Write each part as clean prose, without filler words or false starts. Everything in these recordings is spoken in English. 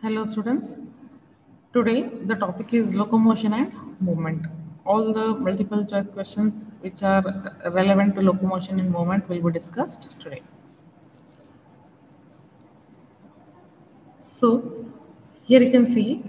Hello students. Today the topic is locomotion and movement. All the multiple choice questions which are relevant to locomotion and movement will be discussed today. So here you can see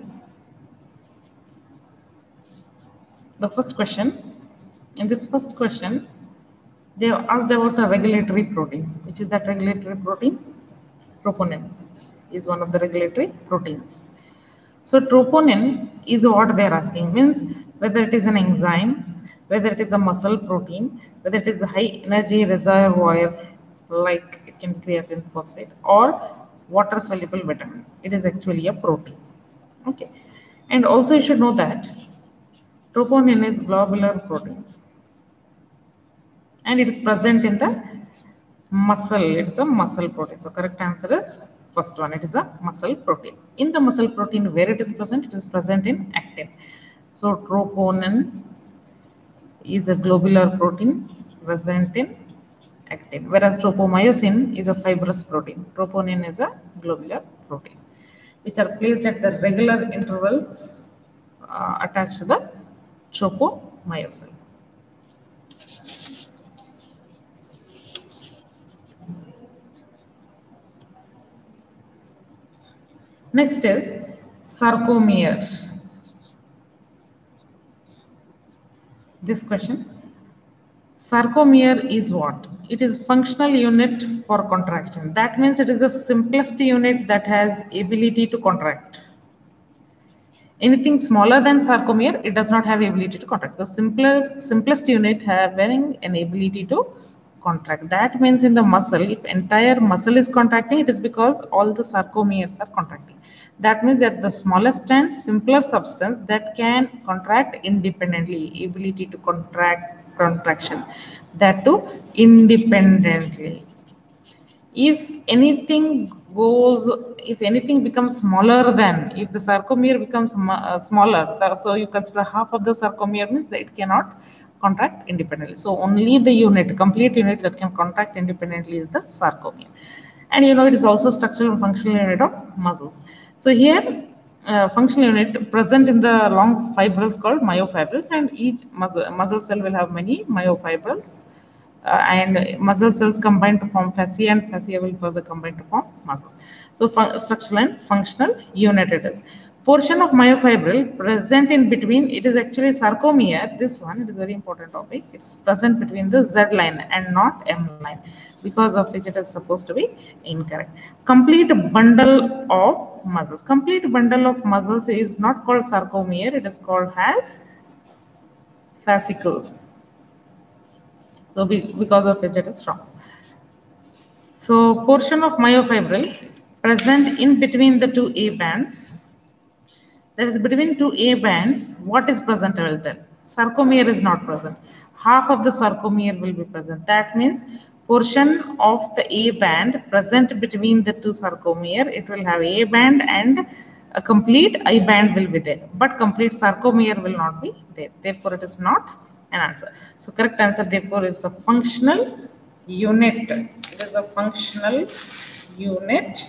the first question. In this first question, they have asked about a regulatory protein. Which is that regulatory protein? Troponin is one of the regulatory proteins. So troponin is what they are asking, means whether it is an enzyme, whether it is a muscle protein, whether it is a high energy reservoir like it can be creatine phosphate or water soluble vitamin. It is actually a protein. Okay. And also you should know that troponin is globular protein and it is present in the muscle. It's a muscle protein. So correct answer is first one. It is a muscle protein. In the muscle protein, where it is present? It is present in actin. So troponin is a globular protein present in actin, whereas tropomyosin is a fibrous protein. Troponin is a globular protein, which are placed at the regular intervals attached to the tropomyosin. Next is sarcomere. This question. Sarcomere is what? It is functional unit for contraction. That means it is the simplest unit that has ability to contract. Anything smaller than sarcomere, it does not have ability to contract. The simplest unit having an ability to contract. That means in the muscle, if entire muscle is contracting, it is because all the sarcomeres are contracting. That means that the smallest and simpler substance that can contract independently, ability to contraction, that too independently. If anything becomes smaller than, if the sarcomere becomes smaller, so you consider half of the sarcomere means that it cannot contract independently. So only the complete unit that can contract independently is the sarcomere. And you know, it is also structural and functional unit of muscles. So here functional unit present in the long fibrils called myofibrils, and each muscle cell will have many myofibrils. And muscle cells combine to form fascia, and fascia will further combine to form muscle. So structural and functional unit it is. Portion of myofibril present in between, it is actually sarcomere. This one, it is very important topic. It's present between the Z line and not M line, because of which it is supposed to be incorrect. Complete bundle of muscles. Complete bundle of muscles is not called sarcomere. It is called as fascicle. So because of which it is wrong. So portion of myofibril present in between the two A bands. That is between two A bands. What is present? I will tell. Sarcomere is not present. Half of the sarcomere will be present. That means portion of the A band present between the two sarcomere. It will have A band and a complete I band will be there, but complete sarcomere will not be there. Therefore, it is not an answer. So correct answer therefore is a functional unit. It is a functional unit.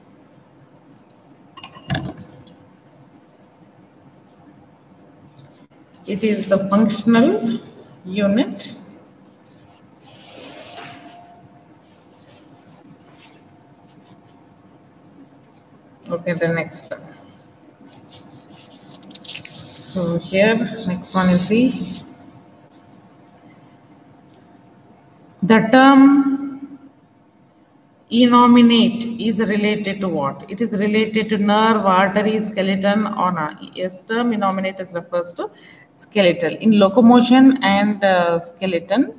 It is the functional unit. Okay, the next. So here, next one is the term innominate is related to what? It is related to nerve, artery, skeleton, or not. Yes, term innominate is refers to skeletal. In locomotion and skeleton,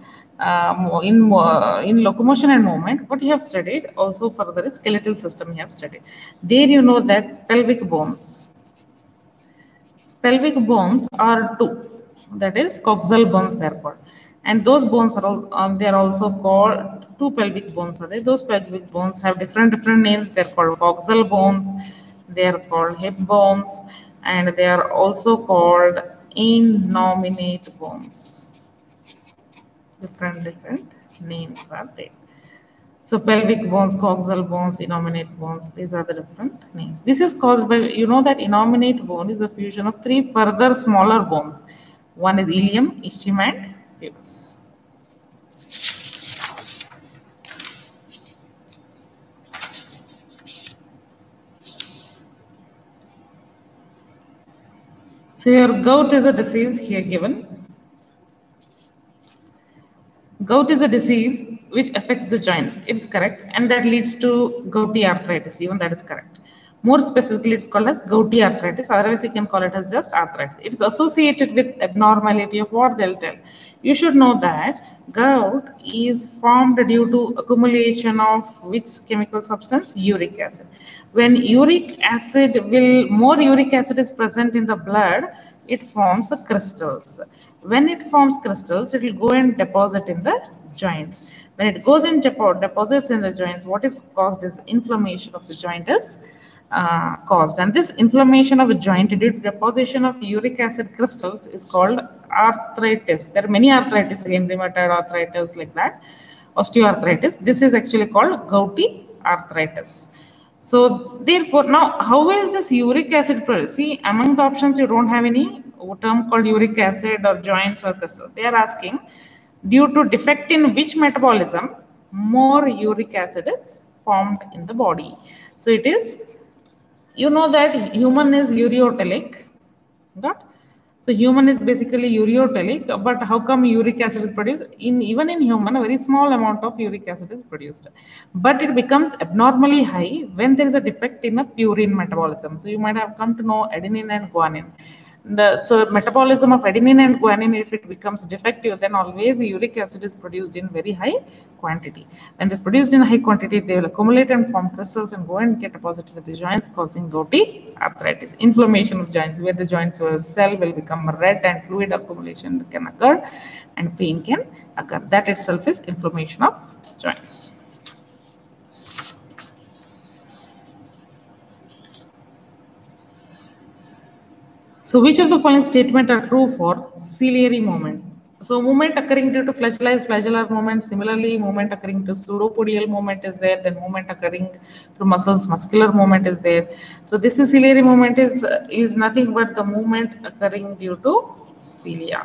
in locomotion and movement, what you have studied, also further is skeletal system you have studied. There you know that pelvic bones. Pelvic bones are two, that is coxal bones they are called, and those bones are all, they are also called two pelvic bones. Are there? Those pelvic bones have different names. They are called coxal bones, they are called hip bones, and they are also called innominate bones. Different names are there. So pelvic bones, coxal bones, innominate bones, these are the different names. This is caused by, you know that innominate bone is the fusion of three further smaller bones. One is ilium, ischium and pubis. So your gout is a disease here given. Gout is a disease which affects the joints. It's correct. And that leads to gouty arthritis. Even that is correct. More specifically, it's called as gouty arthritis. Otherwise, you can call it as just arthritis. It's associated with abnormality of what they'll tell. You should know that gout is formed due to accumulation of which chemical substance? Uric acid. When more uric acid is present in the blood, it forms crystals. When it forms crystals, it will go and deposit in the joints. When it goes and deposits in the joints, what is caused is inflammation of the joint is caused. And this inflammation of a joint due to deposition of uric acid crystals is called arthritis. There are many arthritis, again, rheumatoid arthritis like that, osteoarthritis. This is actually called gouty arthritis. So therefore, now how is this uric acid produced? See, among the options, you don't have any term called uric acid or joints or crystal. They are asking, due to defect in which metabolism, more uric acid is formed in the body. So it is, you know that human is ureotelic. Got? So human is basically ureotelic, but how come uric acid is produced? Even in human, a very small amount of uric acid is produced. But it becomes abnormally high when there is a defect in a purine metabolism. So you might have come to know adenine and guanine. So metabolism of adenine and guanine, if it becomes defective, then always uric acid is produced in very high quantity. When it is produced in high quantity, they will accumulate and form crystals and go and get deposited at the joints, causing gouty arthritis. Inflammation of joints, where the joints cell will become red and fluid accumulation can occur and pain can occur. That itself is inflammation of joints. So which of the following statements are true for ciliary movement? So movement occurring due to flagellized flagellar movement, similarly movement occurring to pseudopodial movement is there, then movement occurring through muscles, muscular movement is there. So this is ciliary movement is nothing but the movement occurring due to cilia.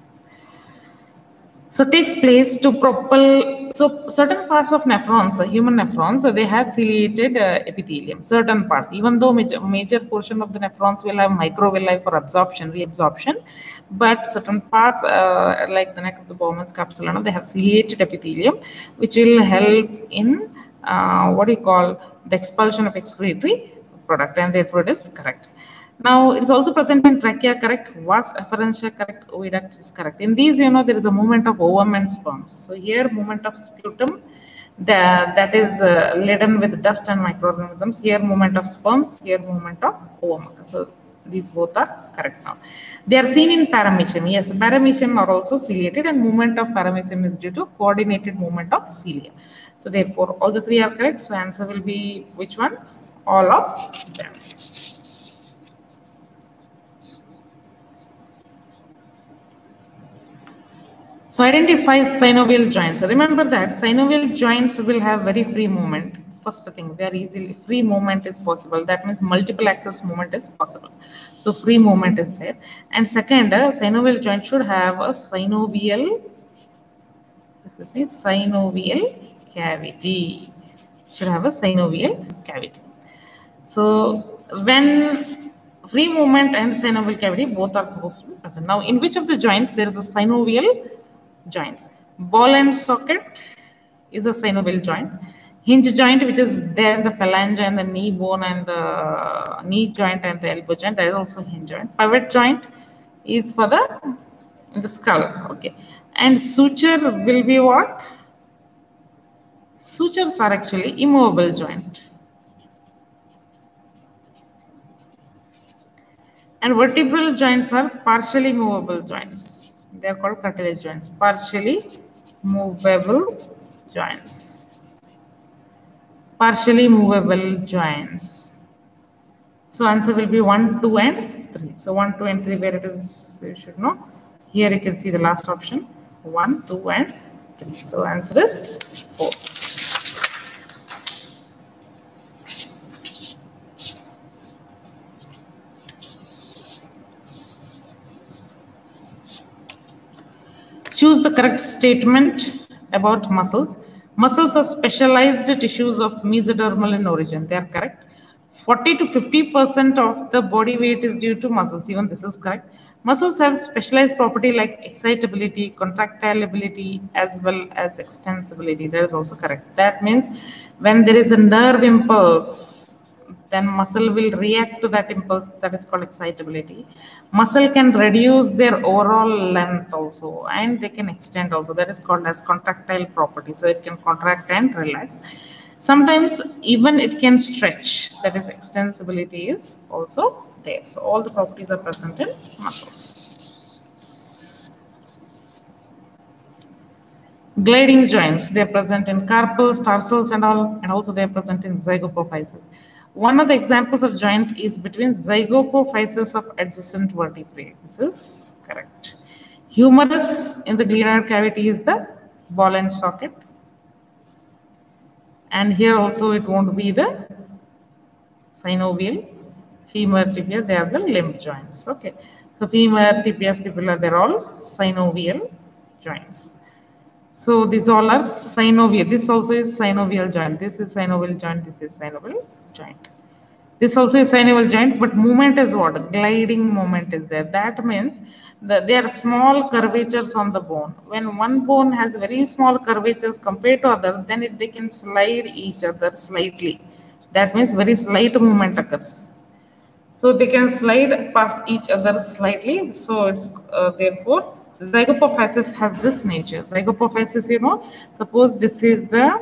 So takes place to propel, so certain parts of nephrons, human nephrons, they have ciliated epithelium, certain parts, even though major portion of the nephrons will have microvilli for absorption, reabsorption, but certain parts like the neck of the Bowman's capsule, they have ciliated epithelium, which will help in the expulsion of excretory product, and therefore it is correct. Now, it's also present in trachea, correct? Vas efferentia, correct? Oviduct is correct. In these, there is a movement of ovum and sperms. So here, movement of sputum, that is laden with dust and microorganisms. Here, movement of sperms. Here, movement of ovum. So these both are correct now. They are seen in paramecium. Yes, paramecium are also ciliated, and movement of paramecium is due to coordinated movement of cilia. So therefore, all the three are correct. So answer will be which one? All of them. So identify synovial joints. Remember that synovial joints will have very free movement. First thing, they are easily free movement is possible. That means multiple axis movement is possible. So free movement is there. And second, synovial joint should have a synovial cavity. Should have a synovial cavity. So when free movement and synovial cavity both are supposed to be present. Now, in which of the joints there is a synovial joints? Ball and socket is a synovial joint. Hinge joint, which is there in the phalange and the knee bone and the knee joint and the elbow joint, that is also hinge joint. Pivot joint is for the skull. Okay. And suture will be what? Sutures are actually immovable joint. And vertebral joints are partially movable joints. They are called cartilage joints. Partially movable joints. Partially movable joints. So answer will be 1, 2, and 3. So 1, 2, and 3, where it is, you should know. Here you can see the last option. 1, 2, and 3. So answer is 4. Choose the correct statement about muscles. Muscles are specialized tissues of mesodermal in origin. They are correct. 40 to 50% of the body weight is due to muscles. Even this is correct. Muscles have specialized property like excitability, contractility, as well as extensibility. That is also correct. That means when there is a nerve impulse, then muscle will react to that impulse. That is called excitability. Muscle can reduce their overall length also, and they can extend also. That is called as contractile property. So it can contract and relax. Sometimes even it can stretch. That is, extensibility is also there. So all the properties are present in muscles. Gliding joints, they are present in carpals, tarsals and all, and also they are present in zygapophysis. One of the examples of joint is between zygapophysis of adjacent vertebrae. This is correct. Humerus in the glenoid cavity is the ball and socket. And here also it won't be the synovial. Femur, tibia, they are the limb joints. Okay. So femur, tibia, fibula, they're all synovial joints. So these all are synovial. This also is synovial joint. This is synovial joint. This is synovial joint. This also is synovial joint, but movement is what? Gliding movement is there. That means that there are small curvatures on the bone. When one bone has very small curvatures compared to other, then they can slide each other slightly. That means very slight movement occurs. So they can slide past each other slightly. So it's therefore zygapophysis has this nature. Zygapophysis, suppose this is the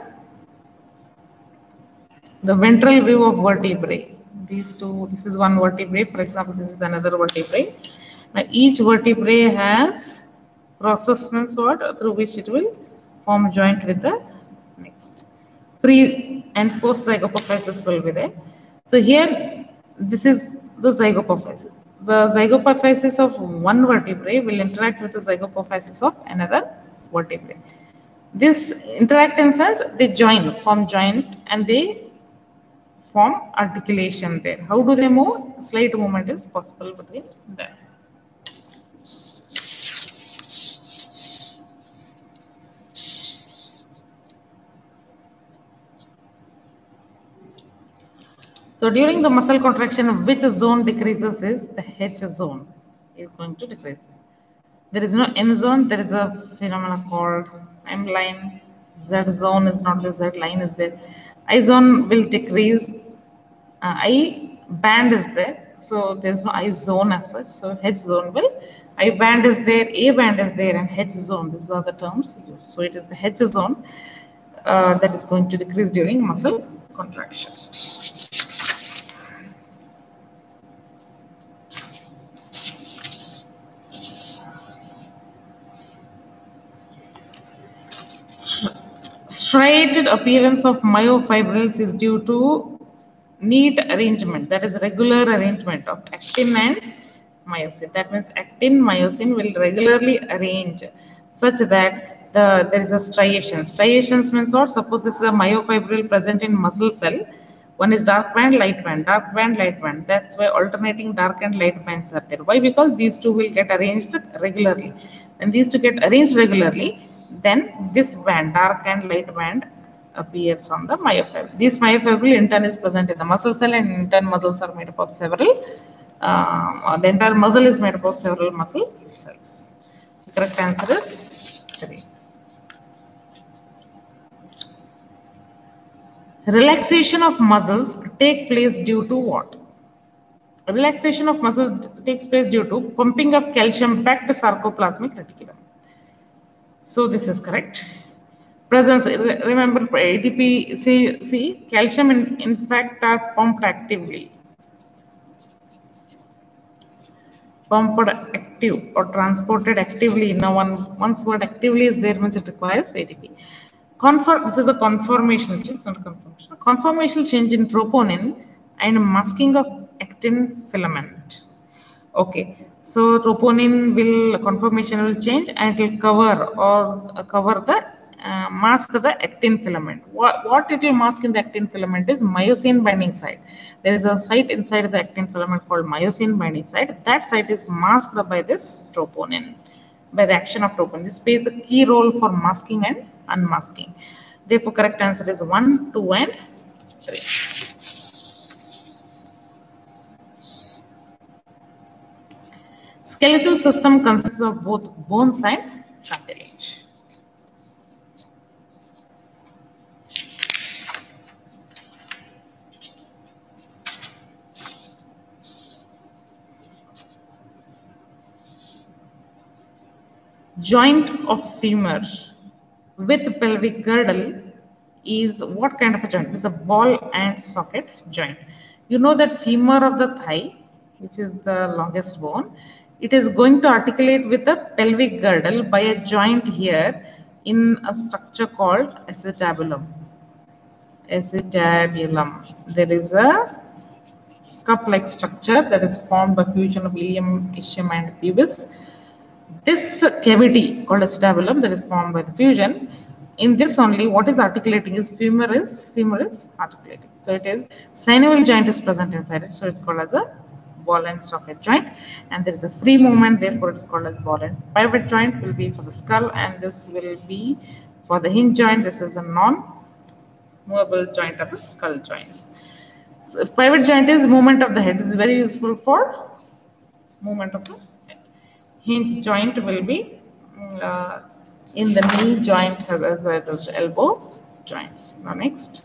ventral view of vertebrae. These two, this is one vertebrae. For example, this is another vertebrae. Now each vertebrae has process means what? Through which it will form joint with the next. Pre and post zygapophysis will be there. So here, this is the zygapophysis. The zygapophysis of one vertebrae will interact with the zygapophysis of another vertebrae. This interact in sense they join, form joint, and they form articulation there. How do they move? Slight movement is possible between them. So during the muscle contraction, which zone decreases is the H zone is going to decrease. There is no M zone. There is a phenomenon called M line. Z zone is not the Z line is there. I zone will decrease. I band is there. So there's no I zone as such. So H zone will. I band is there. A band is there, and H zone. These are the terms used. So it is the H zone that is going to decrease during muscle contraction. Striated appearance of myofibrils is due to neat arrangement, that is regular arrangement of actin and myosin. That means actin, myosin will regularly arrange such that there is a striation. Striations means what? Suppose this is a myofibril present in muscle cell. One is dark band, light band, dark band, light band. That's why alternating dark and light bands are there. Why? Because these two will get arranged regularly. When these two get arranged regularly, then this band, dark and light band, appears on the myofibril. This myofibril in turn is present in the muscle cell, and in turn muscles are made up of several, the entire muscle is made up of several muscle cells. So correct answer is 3. Relaxation of muscles take place due to what? Relaxation of muscles takes place due to pumping of calcium back to sarcoplasmic reticulum. So this is correct. Presence, remember ATP, see calcium in fact are pumped actively. Pumped active or transported actively. Now once word actively is there means it requires ATP. This is a conformational change, not conformation. Conformational change in troponin and masking of actin filament. Okay, so troponin conformation will change and it will cover the mask the actin filament. What it will mask in the actin filament is myosin binding site. There is a site inside the actin filament called myosin binding site. That site is masked by this troponin. by the action of dopamine. This plays a key role for masking and unmasking. Therefore, correct answer is 1, 2, and 3. Skeletal system consists of both bones and cartilage. Joint of femur with pelvic girdle is what kind of a joint? It is a ball and socket joint. You know that femur of the thigh, which is the longest bone, it is going to articulate with the pelvic girdle by a joint here in a structure called acetabulum. Acetabulum. There is a cup-like structure that is formed by fusion of ilium, ischium, and pubis. This cavity called acetabulum that is formed by the fusion, in this only what is articulating is femur is articulating. So it is synovial joint is present inside it. So it's called as a ball and socket joint, and there is a free movement, therefore it's called as ball and pivot joint will be for the skull, and this will be for the hinge joint. This is a non-movable joint of the skull joints. So pivot joint is movement of the head. This is very useful for movement of the head. Hinge joint will be in the knee joint as well as elbow joints. Now next.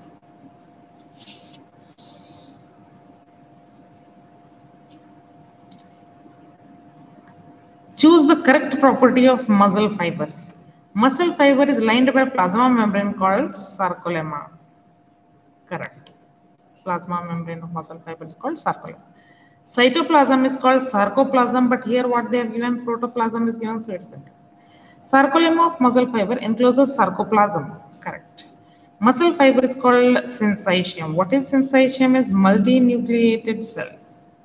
Choose the correct property of muscle fibers. Muscle fiber is lined by plasma membrane called sarcolemma. Correct. Plasma membrane of muscle fiber is called sarcolemma. Cytoplasm is called sarcoplasm, but here what they have given, protoplasm is given, so it's it. Sarcolemma of muscle fiber encloses sarcoplasm. Correct. Muscle fiber is called syncytium. What is syncytium? Is multinucleated cells.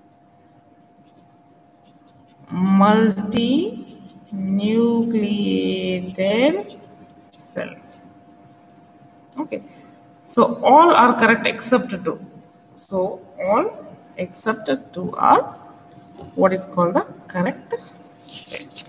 Multinucleated cells. Okay. So all are correct except 2. So all except 2 are what is called the correct statement.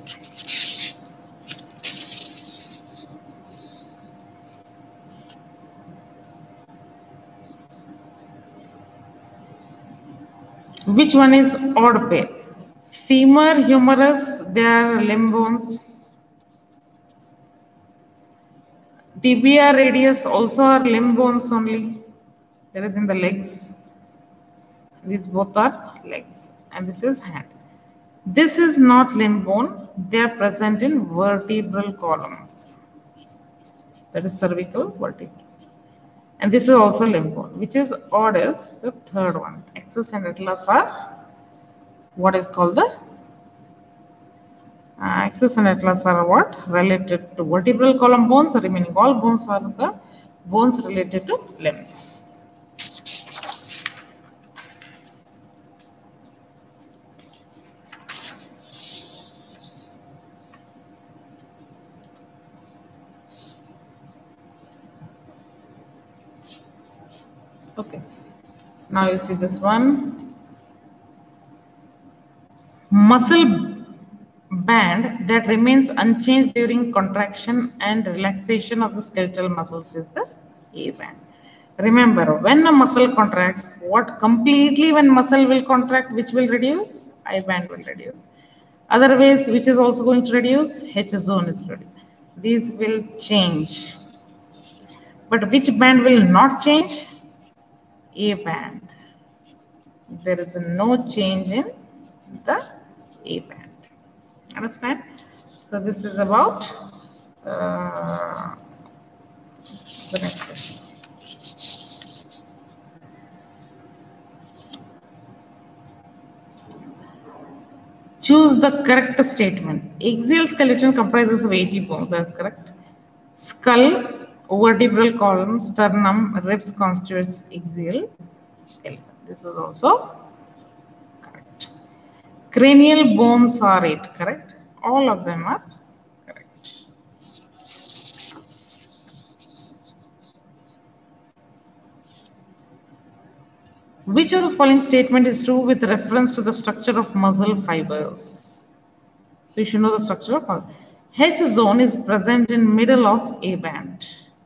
Which one is odd pair? Femur, humerus, they are limb bones. Tibia, radius also are limb bones only. That is in the legs. These both are legs, and this is hand. This is not limb bone. They are present in vertebral column. That is cervical vertebral. And this is also limb bone. Which is odd is the third one. Axis and atlas are what is called the axis and atlas are what? Related to vertebral column bones. Remaining all bones are the bones related to limbs. Okay, now you see this one. Muscle band that remains unchanged during contraction and relaxation of the skeletal muscles is the A band. Remember, when a muscle contracts, when muscle will contract, which will reduce? I band will reduce. Otherwise, which is also going to reduce? H zone is reduced. These will change. But which band will not change? A band. There is no change in the A band. Understand? So this is about the next question. Choose the correct statement. Axial skeleton comprises of 80 bones. That's correct. Skull, vertebral column, sternum, ribs constitutes axial skeleton. This is also correct. Cranial bones are 8. Correct. All of them are correct. Which of the following statement is true with reference to the structure of muscle fibers? So you should know the structure of H zone is present in middle of A band.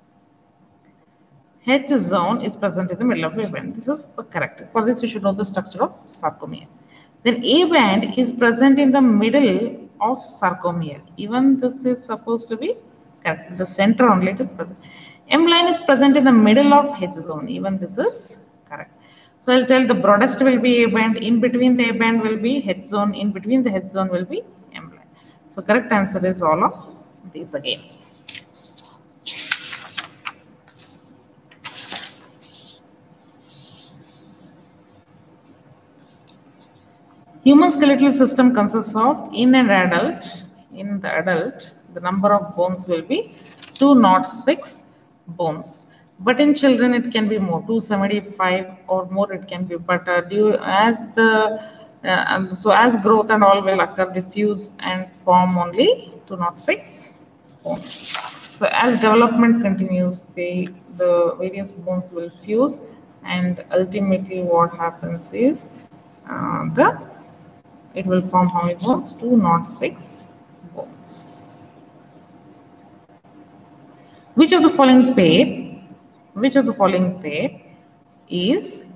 H zone is present in the middle of A band. This is correct. For this, you should know the structure of sarcomere. Then A band is present in the middle of sarcomere. Even this is supposed to be correct. The center only it is present. M line is present in the middle of H zone. Even this is correct. So I'll tell the broadest will be A band. In between the A band will be H zone. In between the H zone will be M line. So correct answer is all of these again. Human skeletal system consists of, in the adult, the number of bones will be 206 bones. But in children, it can be more, 275 or more it can be. But as growth and all will occur, they fuse and form only 206 bones. So as development continues, the various bones will fuse, and ultimately what happens is it will form how many bones? 206 bones. Which of the following pair is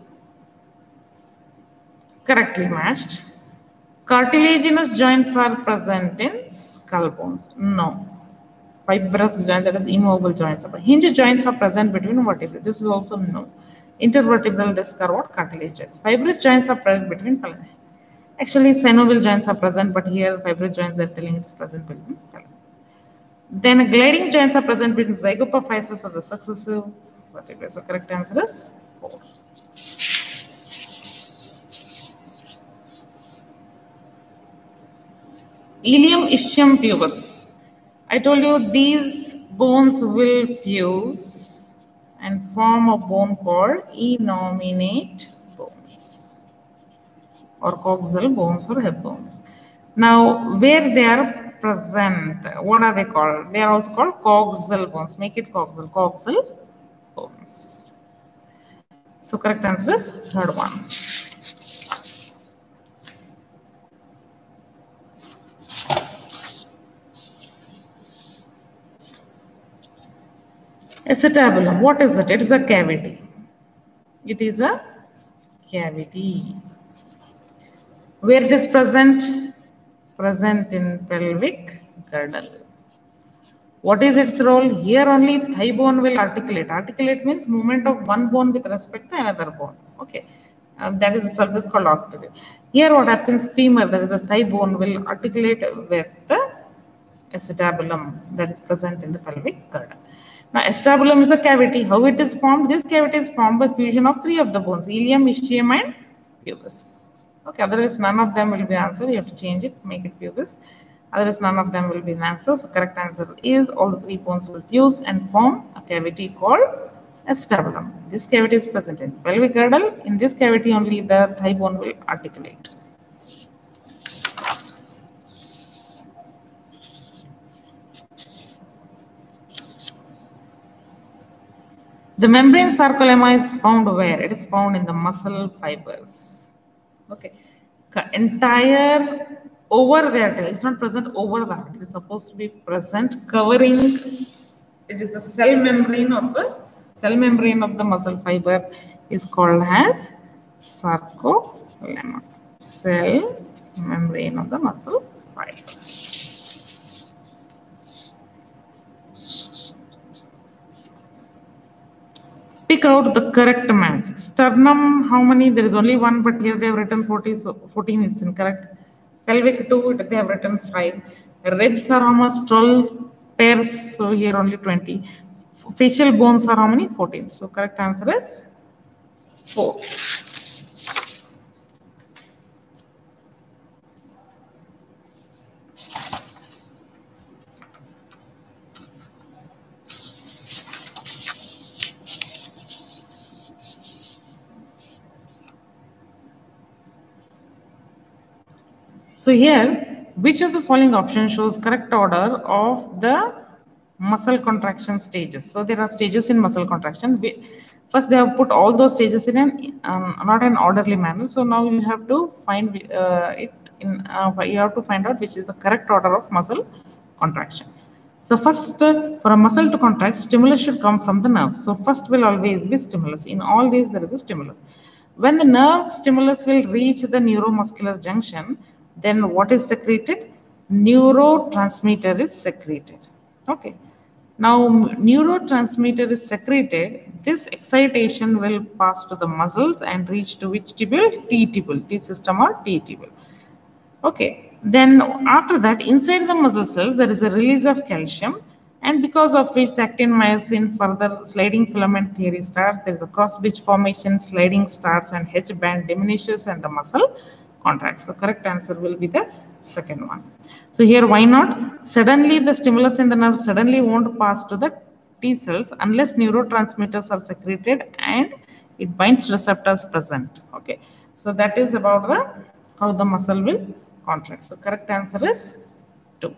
correctly matched? Cartilaginous joints are present in skull bones. No. Fibrous joint, that is immovable joints. Hinge joints are present between vertebrae. This is also no. Intervertebral disc are what? Cartilage joints. Fibrous joints are present between palmar. Actually, synovial joints are present, but here fibrous joints, they're telling it's present between palmaris. Then gliding joints are present between zygapophysis of the successive vertebrae. So correct answer is 4. Ilium, ischium, pubis. I told you these bones will fuse and form a bone called innominate bones or coxal bones or hip bones. Now, where they are present, what are they called? They are also called coxal bones. Make it coxal bones. So correct answer is third one. Acetabulum, what is it? It is a cavity. It is a cavity. Where it is present? Present in pelvic girdle. What is its role? Here only thigh bone will articulate. Articulate means movement of one bone with respect to another bone. Okay. That is a surface called articulate. Here what happens? Femur, that is the thigh bone, will articulate with the acetabulum that is present in the pelvic girdle. Now, acetabulum is a cavity. How it is formed? This cavity is formed by fusion of 3 of the bones, ilium, ischium, and pubis. Okay, otherwise none of them will be answered. You have to change it, make it pubis. Otherwise none of them will be an answer. So correct answer is all the 3 bones will fuse and form a cavity called acetabulum. This cavity is present in pelvic girdle. In this cavity only the thigh bone will articulate. The membrane sarcolemma is found where? It is found in the muscle fibers. Okay. Entire over there, it's not present over that. It is supposed to be present covering. It is the cell membrane of the muscle fiber is called as sarcolemma. Cell membrane of the muscle fibers. Pick out the correct match. Sternum, how many? There is only 1, but here they have written 40, so 14 is incorrect. Pelvic 2, they have written 5. Ribs are almost 12 pairs, so here only 20. Facial bones are how many? 14. So correct answer is 4. So here, which of the following options shows correct order of the muscle contraction stages? So there are stages in muscle contraction. First, they have put all those stages in not an orderly manner. So now you have to find it you have to find out which is the correct order of muscle contraction. So first, for a muscle to contract, stimulus should come from the nerves. So first will always be stimulus. In all these, there is a stimulus. When the nerve stimulus will reach the neuromuscular junction, then what is secreted? Neurotransmitter is secreted. Okay. Now, neurotransmitter is secreted. This excitation will pass to the muscles and reach to which tubule? T tubule, T system or T tubule. Okay, then after that, inside the muscle cells, there is a release of calcium, and because of which the actin myosin further sliding filament theory starts. There is a cross bridge formation, sliding starts, and H band diminishes, and the muscle contracts. So correct answer will be the second one. So here, why not? Suddenly, the stimulus in the nerve suddenly won't pass to the T cells unless neurotransmitters are secreted and it binds receptors present. Okay, so that is about the how the muscle will contract. So correct answer is 2.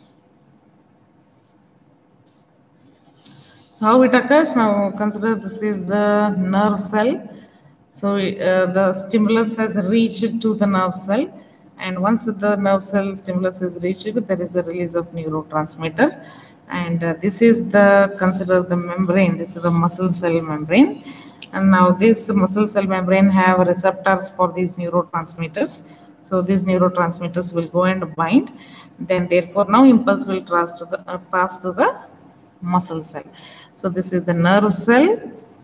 So how it occurs? Now consider this is the nerve cell. So the stimulus has reached to the nerve cell, and once the nerve cell stimulus is reached, there is a release of neurotransmitter, and this is the consider the membrane. This is the muscle cell membrane, and now this muscle cell membrane have receptors for these neurotransmitters. So these neurotransmitters will go and bind. Then therefore now impulse will pass to the muscle cell. So this is the nerve cell,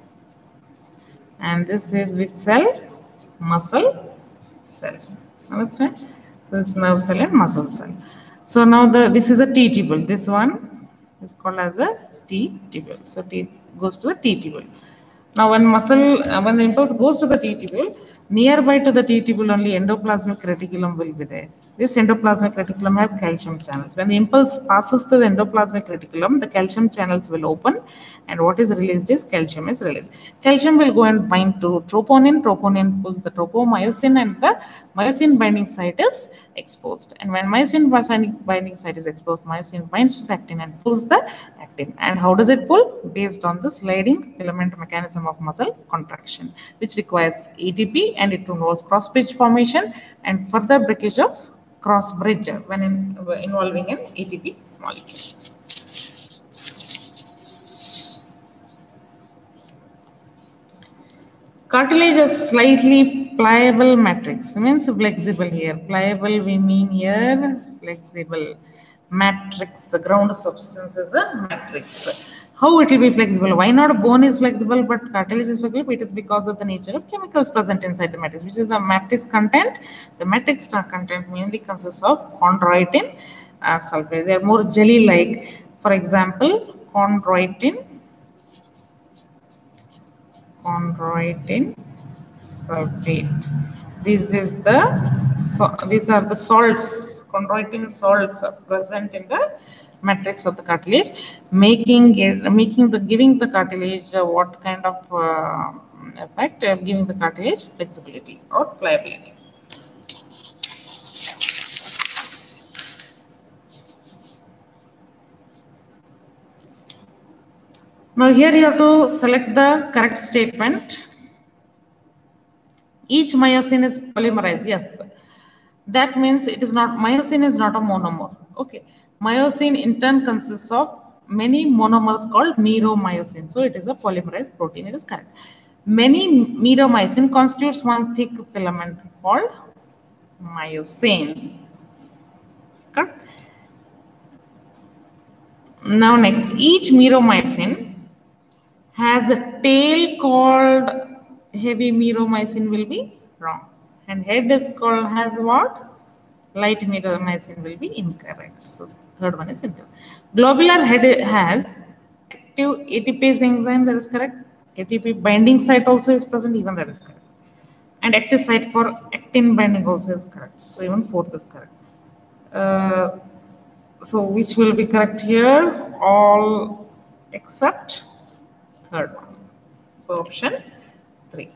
and this is which cell? Muscle cell. Understand? So it's nerve cell and muscle cell. So now this is a T tubule. This one is called as a T tubule. So T goes to the T tubule. Now when the impulse goes to the T tubule, nearby to the T tubule only endoplasmic reticulum will be there. This endoplasmic reticulum have calcium channels. When the impulse passes through the endoplasmic reticulum, the calcium channels will open, and what is released is calcium is released. Calcium will go and bind to troponin. Troponin pulls the tropomyosin, and the myosin binding site is exposed. And when myosin binding site is exposed, myosin binds to the actin and pulls the actin. And how does it pull? Based on the sliding filament mechanism of muscle contraction, which requires ATP, and it involves cross bridge formation and further breakage of cross bridge when involving an ATP molecule. Cartilage is slightly pliable matrix. Means flexible here. Pliable we mean here flexible. Matrix, the ground substance is a matrix. How it will be flexible? Why not bone is flexible but cartilage is flexible? It is because of the nature of chemicals present inside the matrix, which is the matrix content. The matrix content mainly consists of chondroitin sulfate. They are more jelly-like. For example, chondroitin sulfate. These are the salts. Chondroitin salts are present in the matrix of the cartilage, giving the cartilage what kind of effect? Giving the cartilage flexibility or pliability. Now here you have to select the correct statement. Each myosin is polymerized. Yes, that means it is not, myosin is not a monomer. Okay, myosin in turn consists of many monomers called meromyosin. So it is a polymerized protein. It is correct. Many meromyosin constitutes one thick filament called myosin. Correct. Now next, each meromyosin has a tail called heavy meromyosin will be wrong, and head is called has what? Light meromyosin will be incorrect. So third one is incorrect. Globular head has active ATPase enzyme, that is correct. ATP binding site also is present, even that is correct. And active site for actin binding also is correct. So even fourth is correct. So which will be correct here? All except third one. So option 3.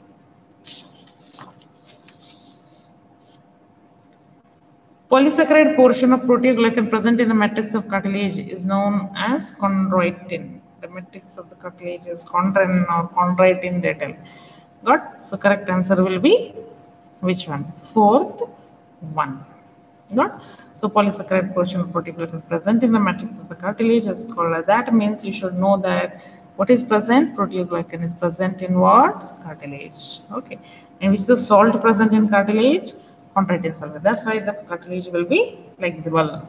Polysaccharide portion of proteoglycan present in the matrix of cartilage is known as chondroitin. The matrix of the cartilage is chondrin or chondroitin, they tell. Got? So correct answer will be which one? Fourth one. Got? So polysaccharide portion particularly present in the matrix of the cartilage is called as that. Means you should know that what is present, proteoglycan is present in what? Cartilage. Okay. And which is the salt present in cartilage? Chondroitin sulfate. That's why the cartilage will be flexible.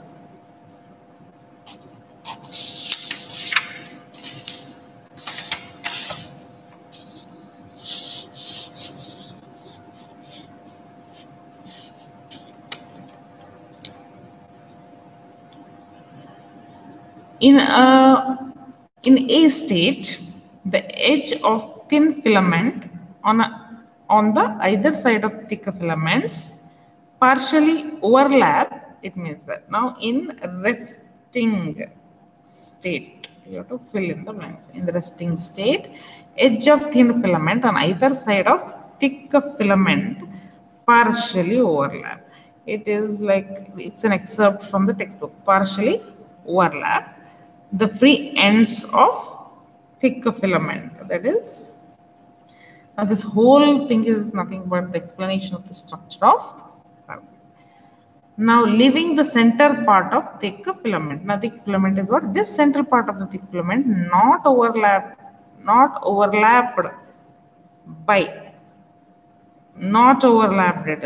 In A state, the edge of thin filament on the either side of thicker filaments partially overlap. It means that now in resting state, you have to fill in the blanks. In the resting state, edge of thin filament on either side of thick filament partially overlap. It is like it's an excerpt from the textbook. Partially overlap the free ends of thick filament. That is, now this whole thing is nothing but the explanation of the structure of cell. Now leaving the center part of thick filament. Now thick filament is what? This central part of the thick filament not overlapped by, not overlapped it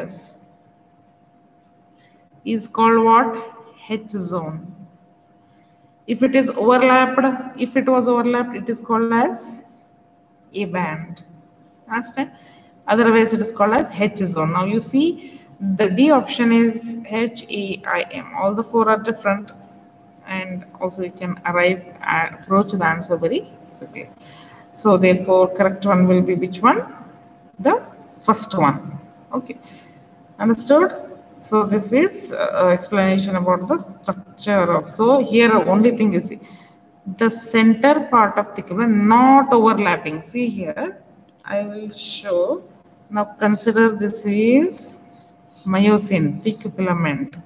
is called what? H zone. If it is overlapped, if it was overlapped, it is called as A band. Understand? Otherwise, it is called as H zone. Now you see the D option is HAIM. All the four are different, and also you can approach the answer very quickly. So therefore, correct one will be which one? The first one. Okay. Understood? So this is explanation about the structure of. So here only thing you see, the center part of the filament not overlapping. See here, I will show. Now consider this is myosin, thick filament.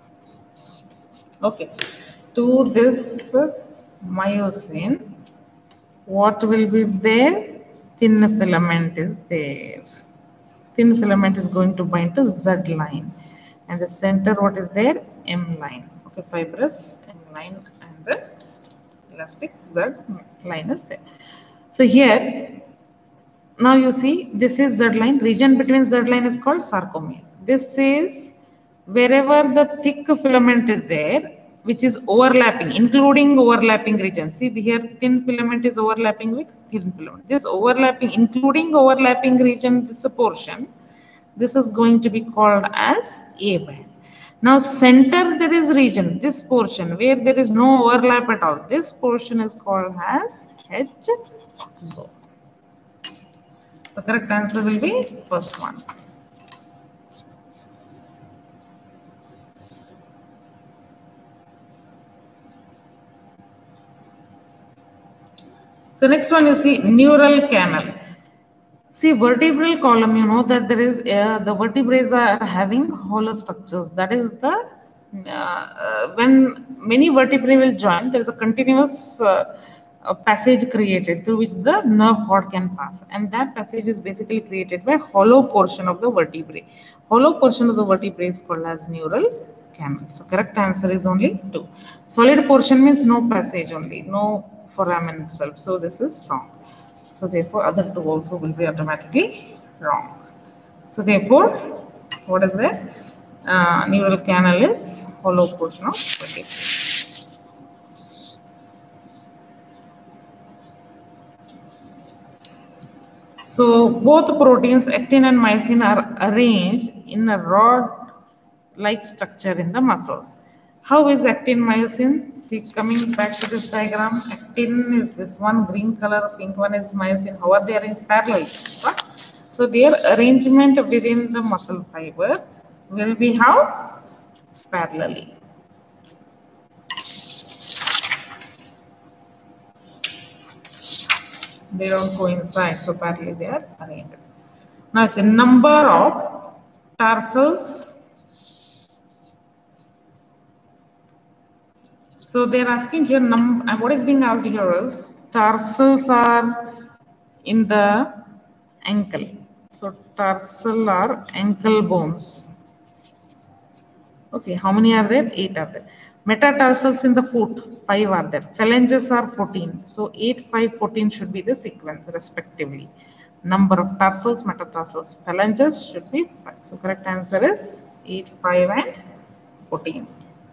Okay. To this myosin, what will be there? Thin filament is there. Thin filament is going to bind to Z line. And the center, what is there? M line. Okay, fibrous M line and the elastic Z line is there. So here, now you see, this is Z line. Region between Z line is called sarcomere. This is wherever the thick filament is there, which is overlapping, including overlapping region. See here, thin filament is overlapping with thin filament. This overlapping, including overlapping region, this portion, this is going to be called as A band. Now center there is region, this portion where there is no overlap at all. This portion is called as H zone. So correct answer will be first one. So next one you see neural canal. See vertebral column, you know that there is the vertebrae are having hollow structures. That is the when many vertebrae will join, there is a continuous passage created through which the nerve cord can pass, and that passage is basically created by hollow portion of the vertebrae. Hollow portion of the vertebrae is called as neural canal. So correct answer is only 2. Solid portion means no passage only, no foramen itself. So this is wrong. So therefore, other 2 also will be automatically wrong. So therefore, what is that? Neural canal is hollow portion of vertebrae. So both proteins, actin and myosin, are arranged in a rod-like structure in the muscles. How is actin myosin? See, coming back to this diagram, actin is this one, green color, pink one is myosin. How are they arranged? Parallel. So their arrangement within the muscle fiber will be how? Parallelly. They don't coincide, so parallelly they are arranged. Now it's a number of tarsals. So they're asking here, what is being asked here is tarsals are in the ankle. So tarsal are ankle bones. Okay, how many are there? 8 are there. Metatarsals in the foot, 5 are there. Phalanges are 14. So 8, 5, 14 should be the sequence respectively. Number of tarsals, metatarsals, phalanges should be 5. So correct answer is 8, 5 and 14.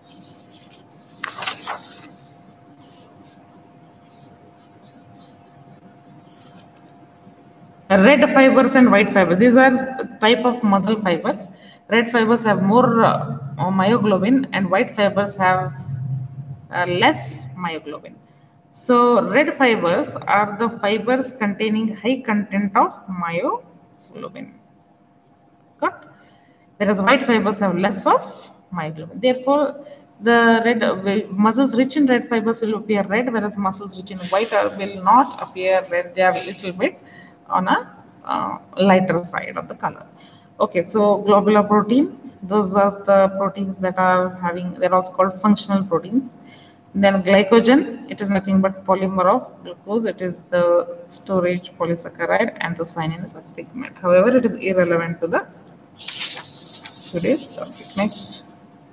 Red fibers and white fibers. These are type of muscle fibers. Red fibers have more myoglobin and white fibers have less myoglobin. So red fibers are the fibers containing high content of myoglobin. Got? Whereas white fibers have less of myoglobin. Therefore, the red muscles rich in red fibers will appear red, whereas muscles rich in white will not appear red. They are a little bit on a lighter side of the color. Okay, so globular protein, those are the proteins that are having, they're also called functional proteins. Then glycogen, it is nothing but polymer of glucose. It is the storage polysaccharide, and the cyanine is such pigment. However, it is irrelevant to the today's topic. Next.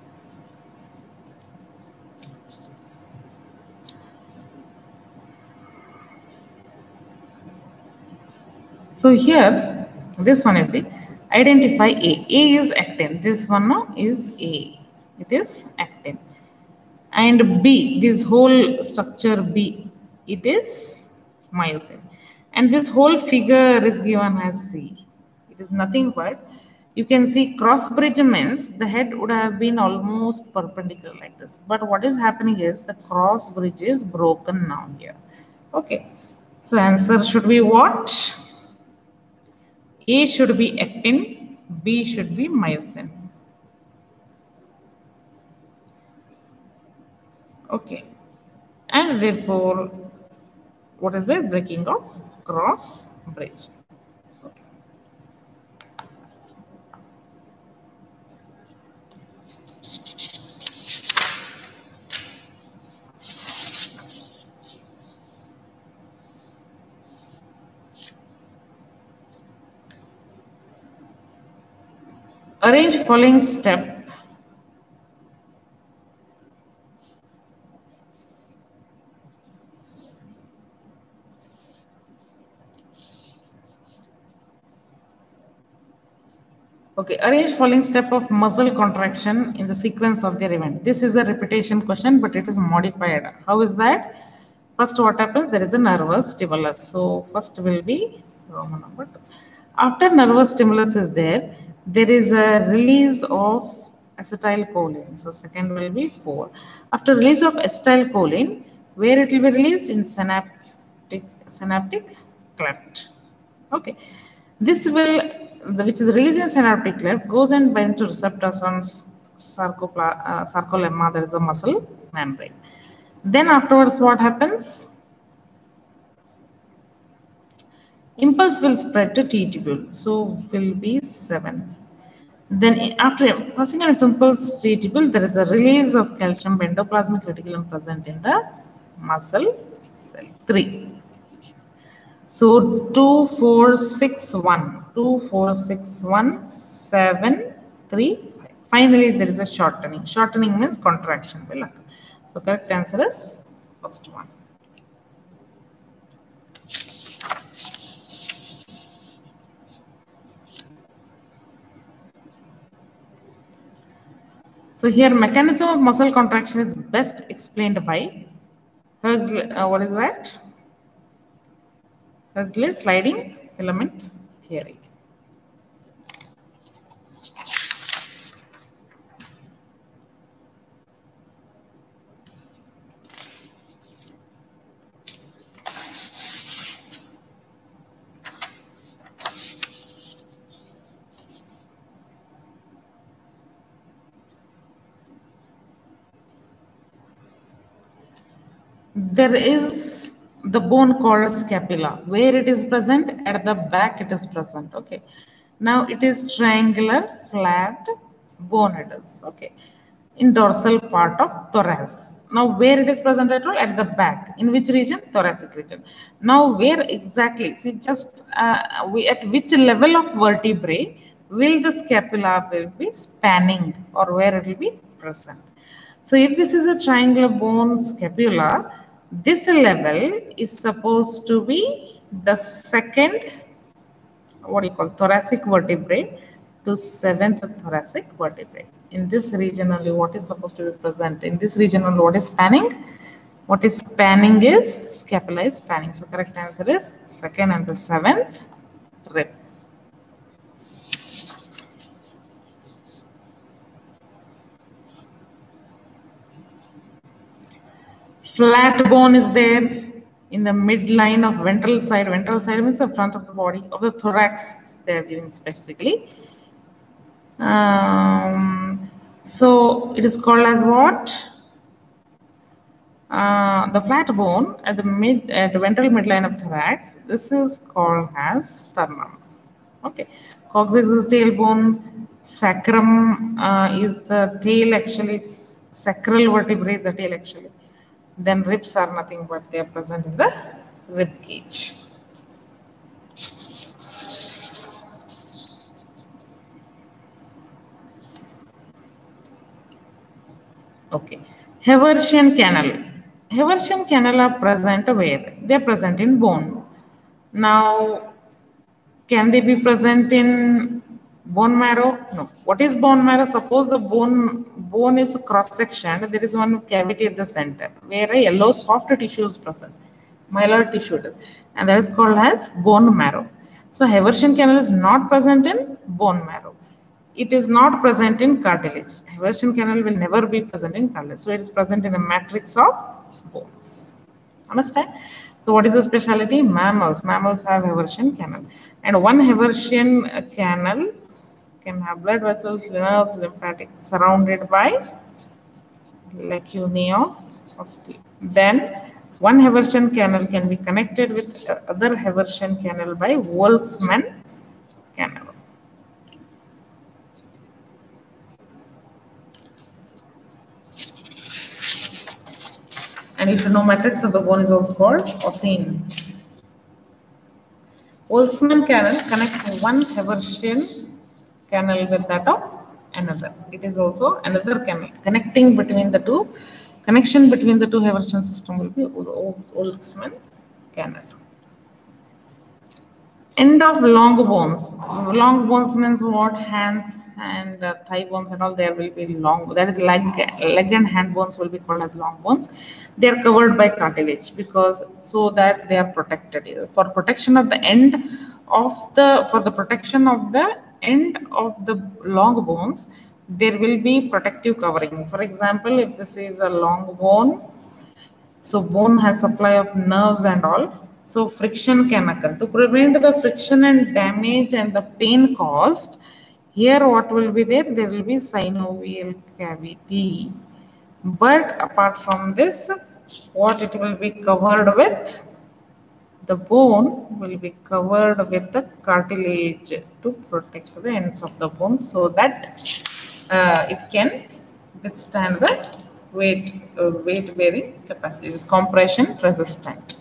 So here, this one is identify A. A is actin. This one now is A. It is actin. And B, this whole structure B, it is myosin. And this whole figure is given as C. It is nothing but, you can see cross bridge means the head would have been almost perpendicular like this. But what is happening is the cross bridge is broken now here. Okay. So answer should be what? A should be actin, B should be myosin. Okay. And therefore, what is the breaking of cross bridge? Okay. Arrange following step. Okay, arrange following step of muscle contraction in the sequence of their event. This is a repetition question, but it is modified. How is that? First, what happens? There is a nervous stimulus. So, first will be Roman number 2. After nervous stimulus is there, there is a release of acetylcholine. So, second will be 4. After release of acetylcholine, where it will be released? In synaptic cleft. Okay. This will, which is released in synaptic cleft, goes and binds to receptors on sarcolemma, that is a muscle membrane. Then afterwards, what happens? Impulse will spread to T tubule, so will be 7. Then after passing an impulse to T tubule, there is a release of calcium endoplasmic reticulum present in the muscle cell. 3. So 2, 4, 6, 1, 2, 4, 6, 1, 7, 3, 5. Finally, there is a shortening. Shortening means contraction will occur. So correct answer is first one. So here mechanism of muscle contraction is best explained by Huxley. What is that? Huxley sliding filament theory. There is the bone called scapula. Where it is present? At the back it is present. Okay. Now it is triangular, flat bone it is. Okay. In dorsal part of thorax. Now where it is present at all? At the back. In which region? Thoracic region. Now where exactly? See, just at which level of vertebrae will the scapula will be spanning or where it will be present. So if this is a triangular bone scapula, this level is supposed to be the second, what do you call, thoracic vertebrae to seventh thoracic vertebrae. In this region only what is supposed to be present. In this region only what is spanning? What is spanning is scapula is spanning. So correct answer is second and the seventh rib. Flat bone is there in the midline of ventral side. Ventral side means the front of the body of the thorax they are giving specifically. So it is called as what? The flat bone at the ventral midline of thorax. This is called as sternum. Okay, coccyx tailbone. Sacrum is the tail actually. Sacral vertebrae is the tail actually. Then ribs are nothing but they are present in the rib cage. Okay, Haversian canal. Haversian canal are present where? They are present in bone. Now, can they be present in bone marrow? No. What is bone marrow? Suppose the bone is cross section. There is one cavity at the center where a yellow soft tissue is present, myelin tissue, and that is called as bone marrow. So Haversian canal is not present in bone marrow. It is not present in cartilage. Haversian canal will never be present in cartilage. So it is present in the matrix of bones. Understand? So what is the specialty? Mammals. Mammals have Haversian canal. And one Haversian canal can have blood vessels, nerves, lymphatics surrounded by lacunae of osteo. Then one Haversian canal can be connected with other Haversian canal by Volkmann canal. And you should know matrix of the bone is also called ossein. Volkmann canal connects one Haversian canal with that of another. It is also another canal connecting between the two. Connection between the two Haversian system will be Volkmann canal. End of long bones. Long bones means what? Hands and thigh bones and all. There will be long. That is leg and hand bones will be called as long bones. They are covered by cartilage because so that they are protected. For protection of the end of the protection of the end of the long bones, there will be protective covering. For example, if this is a long bone, so bone has supply of nerves and all. So friction can occur. To prevent the friction and damage and the pain caused, here what will be there? There will be synovial cavity. But apart from this, what it will be covered with? The bone will be covered with the cartilage to protect the ends of the bone so that it can withstand the weight bearing capacity. It is compression resistant.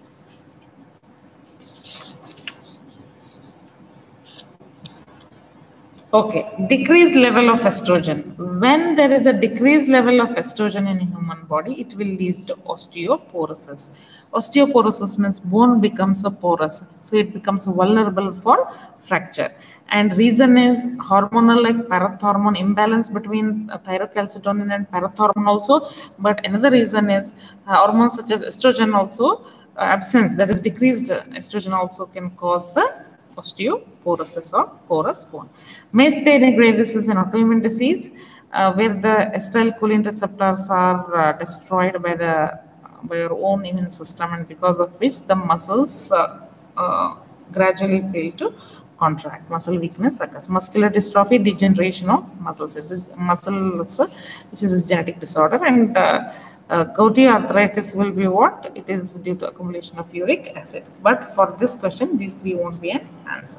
Okay, decreased level of estrogen. When there is a decreased level of estrogen in a human body, it will lead to osteoporosis. Osteoporosis means bone becomes porous, so it becomes vulnerable for fracture. And reason is hormonal, like parathormone imbalance between thyrocalcitonin and parathormone also. But another reason is hormones such as estrogen also absence, that is decreased estrogen also can cause the osteoporosis or porous bone. Myasthenia gravis is an autoimmune disease where the acetylcholine receptors are destroyed by your own immune system, and because of which the muscles gradually fail to contract. Muscle weakness occurs. Muscular dystrophy, degeneration of muscles. Which is a genetic disorder, and gouty arthritis will be what? It is due to accumulation of uric acid. But for this question, these three won't be an answer.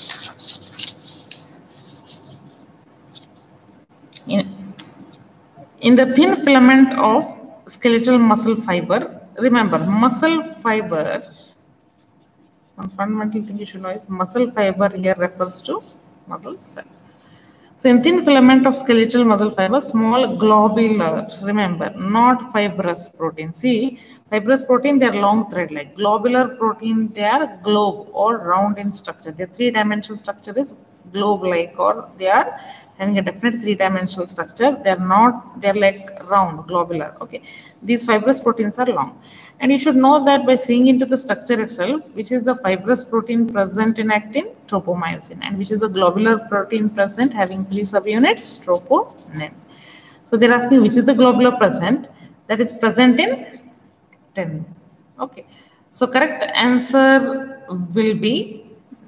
In the thin filament of skeletal muscle fiber, remember muscle fiber, one fundamental thing you should know is muscle fiber here refers to muscle cell. So in thin filament of skeletal muscle fiber, small globular, remember, not fibrous protein. See, fibrous protein, they are long thread-like. Globular protein, they are globe or round in structure. Their three-dimensional structure is globe-like, or they are having a definite three-dimensional structure. They are not, they are like round, globular. Okay, these fibrous proteins are long. And you should know that by seeing into the structure itself, which is the fibrous protein present in actin, tropomyosin, and which is a globular protein present having 3 subunits, troponin. So they're asking which is the globular present that is present in 10. Okay. So correct answer will be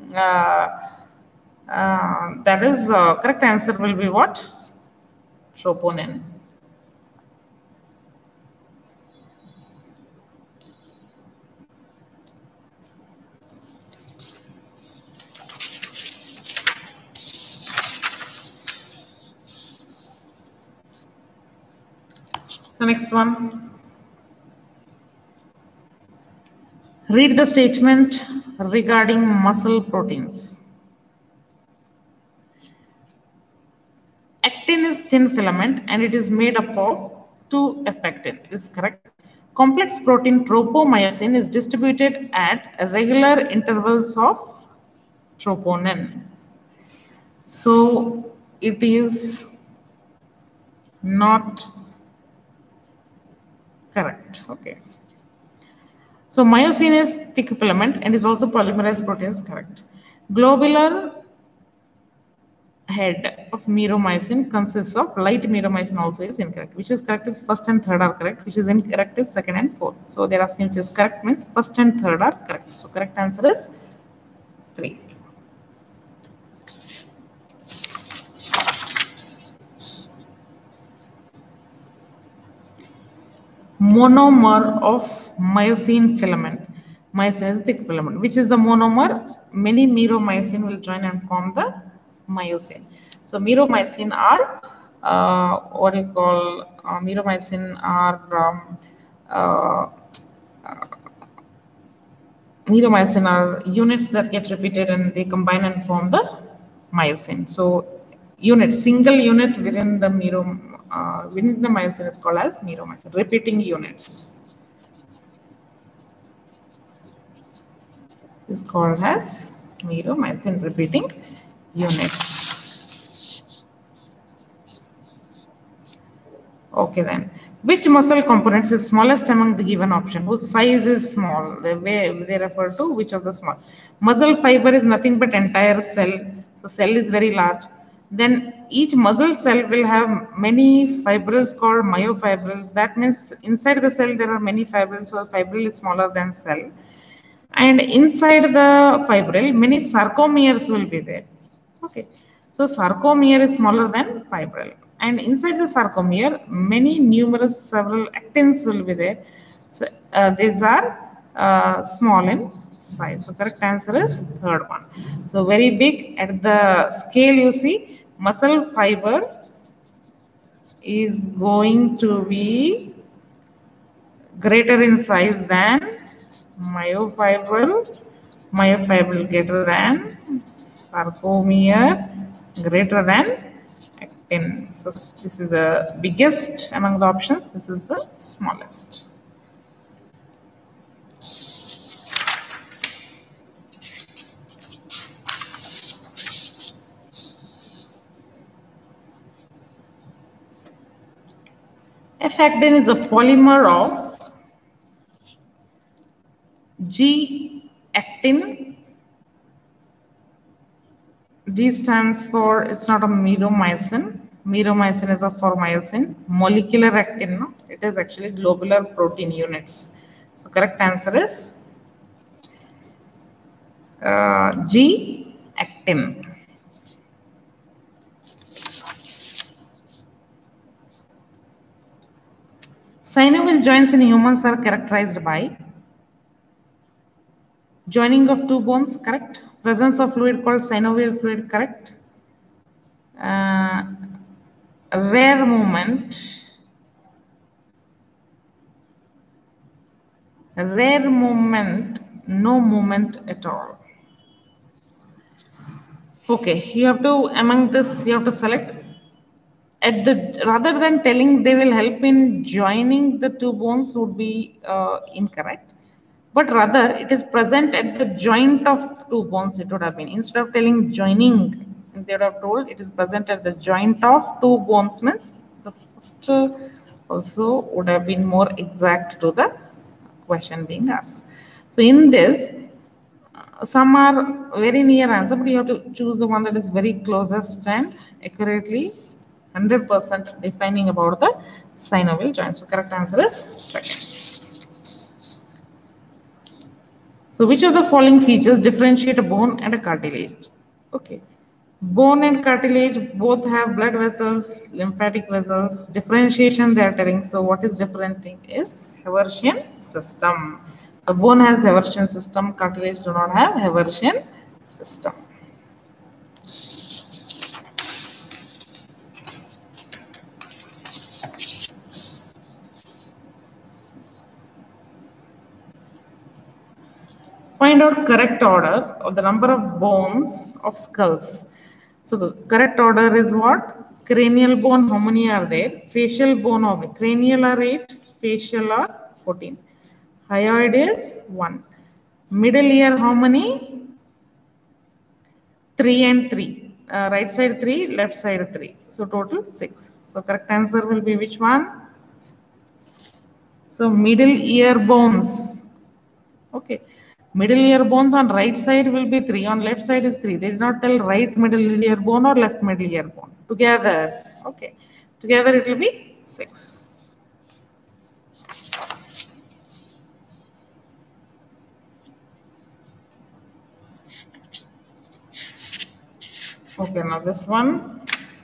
correct answer will be what? Troponin. So next one. Read the statement regarding muscle proteins. Actin is thin filament and it is made up of 2 effectin. Is correct. Complex protein tropomyosin is distributed at regular intervals of troponin. So it is not correct. Okay. So myosin is thick filament and is also polymerized protein is correct. Globular head of meromycin consists of light meromycin also is incorrect. Which is correct is first and third are correct. Which is incorrect is second and fourth. So they're asking which is correct means first and third are correct. So correct answer is 3. Monomer of myosin filament. Myosin is thick filament. Which is the monomer? Many meromycin will join and form the myosin. So meromycin are meromycin are units that get repeated and they combine and form the myosin. So single unit within the myosin is called as meromycin. Repeating units is called as meromycin, repeating units. Okay then. Which muscle components is smallest among the given option? Whose size is small? They refer to which of the small. Muscle fiber is nothing but entire cell. So cell is very large. Then each muscle cell will have many fibrils called myofibrils. That means inside the cell there are many fibrils. So fibril is smaller than cell. And inside the fibril, many sarcomeres will be there. Okay. So sarcomere is smaller than fibril. And inside the sarcomere, several actins will be there. So these are small in size. So correct answer is third one. So very big at the scale you see, muscle fiber is going to be greater in size than myofibril greater than sarcomere greater than actin. So this is the biggest among the options. This is the smallest. F-actin is a polymer of G-actin. G stands for, it's not a meromycin. Meromycin is a for myosin. Molecular actin, no? It is actually globular protein units. So correct answer is G-actin. Synovial joints in humans are characterized by joining of 2 bones, correct? Presence of fluid called synovial fluid, correct? Rare movement, no movement at all. Okay, you have to, among this, you have to select at the, rather than telling they will help in joining the two bones would be incorrect, but rather it is present at the joint of two bones. It would have been, instead of telling joining, they would have told it is present at the joint of two bones, means the first also would have been more exact to the question being asked. So in this, some are very near answer, but you have to choose the one that is very closest and accurately 100% defining about the synovial joint. So correct answer is second. So which of the following features differentiate a bone and a cartilage? Okay. Bone and cartilage both have blood vessels, lymphatic vessels. Differentiation they are telling. So what is differentiating is Haversian system. So bone has Haversian system, cartilage do not have Haversian system. Find out correct order of the number of bones of skulls. So the correct order is what? Cranial bone, how many are there? Facial bone, of cranial are 8, facial are 14. Hyoid is 1. Middle ear, how many? 3 and 3. Right side 3, left side 3. So total 6. So correct answer will be which one? So middle ear bones. Okay. Middle ear bones on right side will be 3. On left side is 3. They did not tell right middle ear bone or left middle ear bone. Together. Okay. Together it will be 6. Okay, now this one.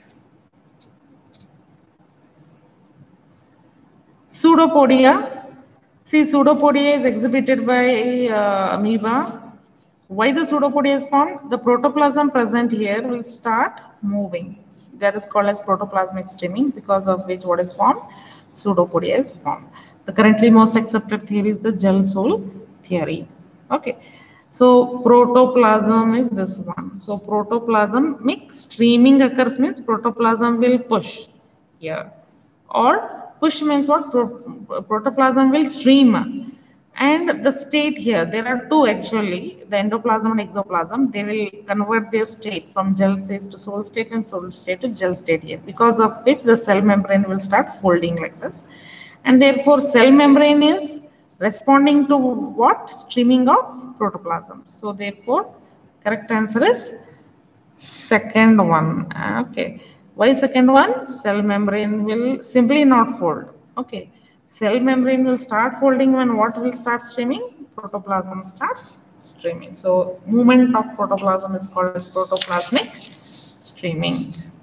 Pseudopodia. See, pseudopodia is exhibited by amoeba. Why the pseudopodia is formed? The protoplasm present here will start moving. That is called as protoplasmic streaming, because of which what is formed? Pseudopodia is formed. The currently most accepted theory is the gel soul theory. Okay. So protoplasm is this one. So protoplasmic streaming occurs means protoplasm will push here, or push means what? Protoplasm will stream. And the state here, there are two actually, the endoplasm and exoplasm. They will convert their state from gel state to solid state and solid state to gel state here, because of which the cell membrane will start folding like this. And therefore, cell membrane is responding to what? Streaming of protoplasm. So therefore, correct answer is second one. Okay. Why second one? Cell membrane will simply not fold. Okay. Cell membrane will start folding when what will start streaming? Protoplasm starts streaming. So movement of protoplasm is called as protoplasmic streaming.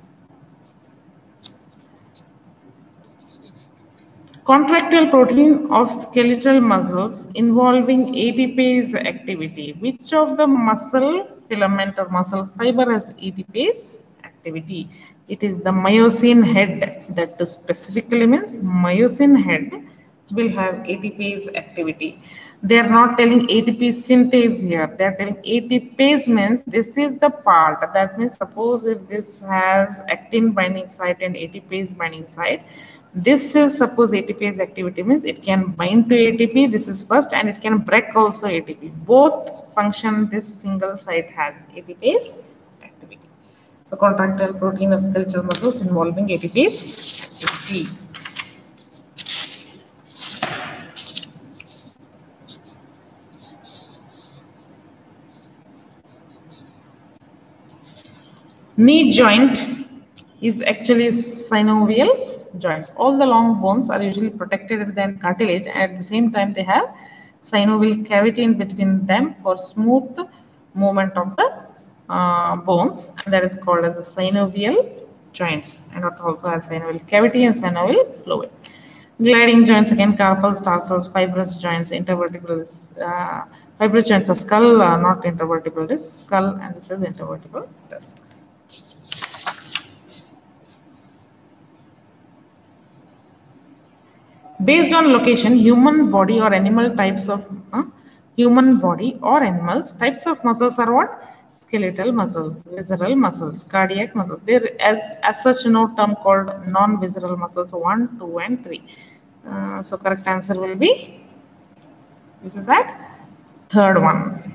Contractile protein of skeletal muscles involving ATPase activity. Which of the muscle filament or muscle fiber has ATPase activity? It is the myosin head. That specifically means myosin head will have ATPase activity. They are not telling ATP synthase here. They are telling ATPase means this is the part. That means suppose if this has actin binding site and ATPase binding site, this is suppose ATPase activity means it can bind to ATP. This is first, and it can break also ATP. Both function this single site has ATPase activity. So contractile protein of skeletal muscles involving ATPase activity. Knee joint is actually synovial joints. All the long bones are usually protected than cartilage, and at the same time they have synovial cavity in between them for smooth movement of the bones, and that is called as the synovial joints, and it also has synovial cavity and synovial fluid. Gliding joints, again, carpals, tarsals, fibrous joints, intervertebral, fibrous joints are skull, not intervertebral disc, skull, and this is intervertebral disc. Based on location, human body or animal types of human body or animals types of muscles are what? skeletal muscles, visceral muscles, cardiac muscles. There is as such no term called non-visceral muscles 1, 2, and 3. So correct answer will be, which is that? Third one.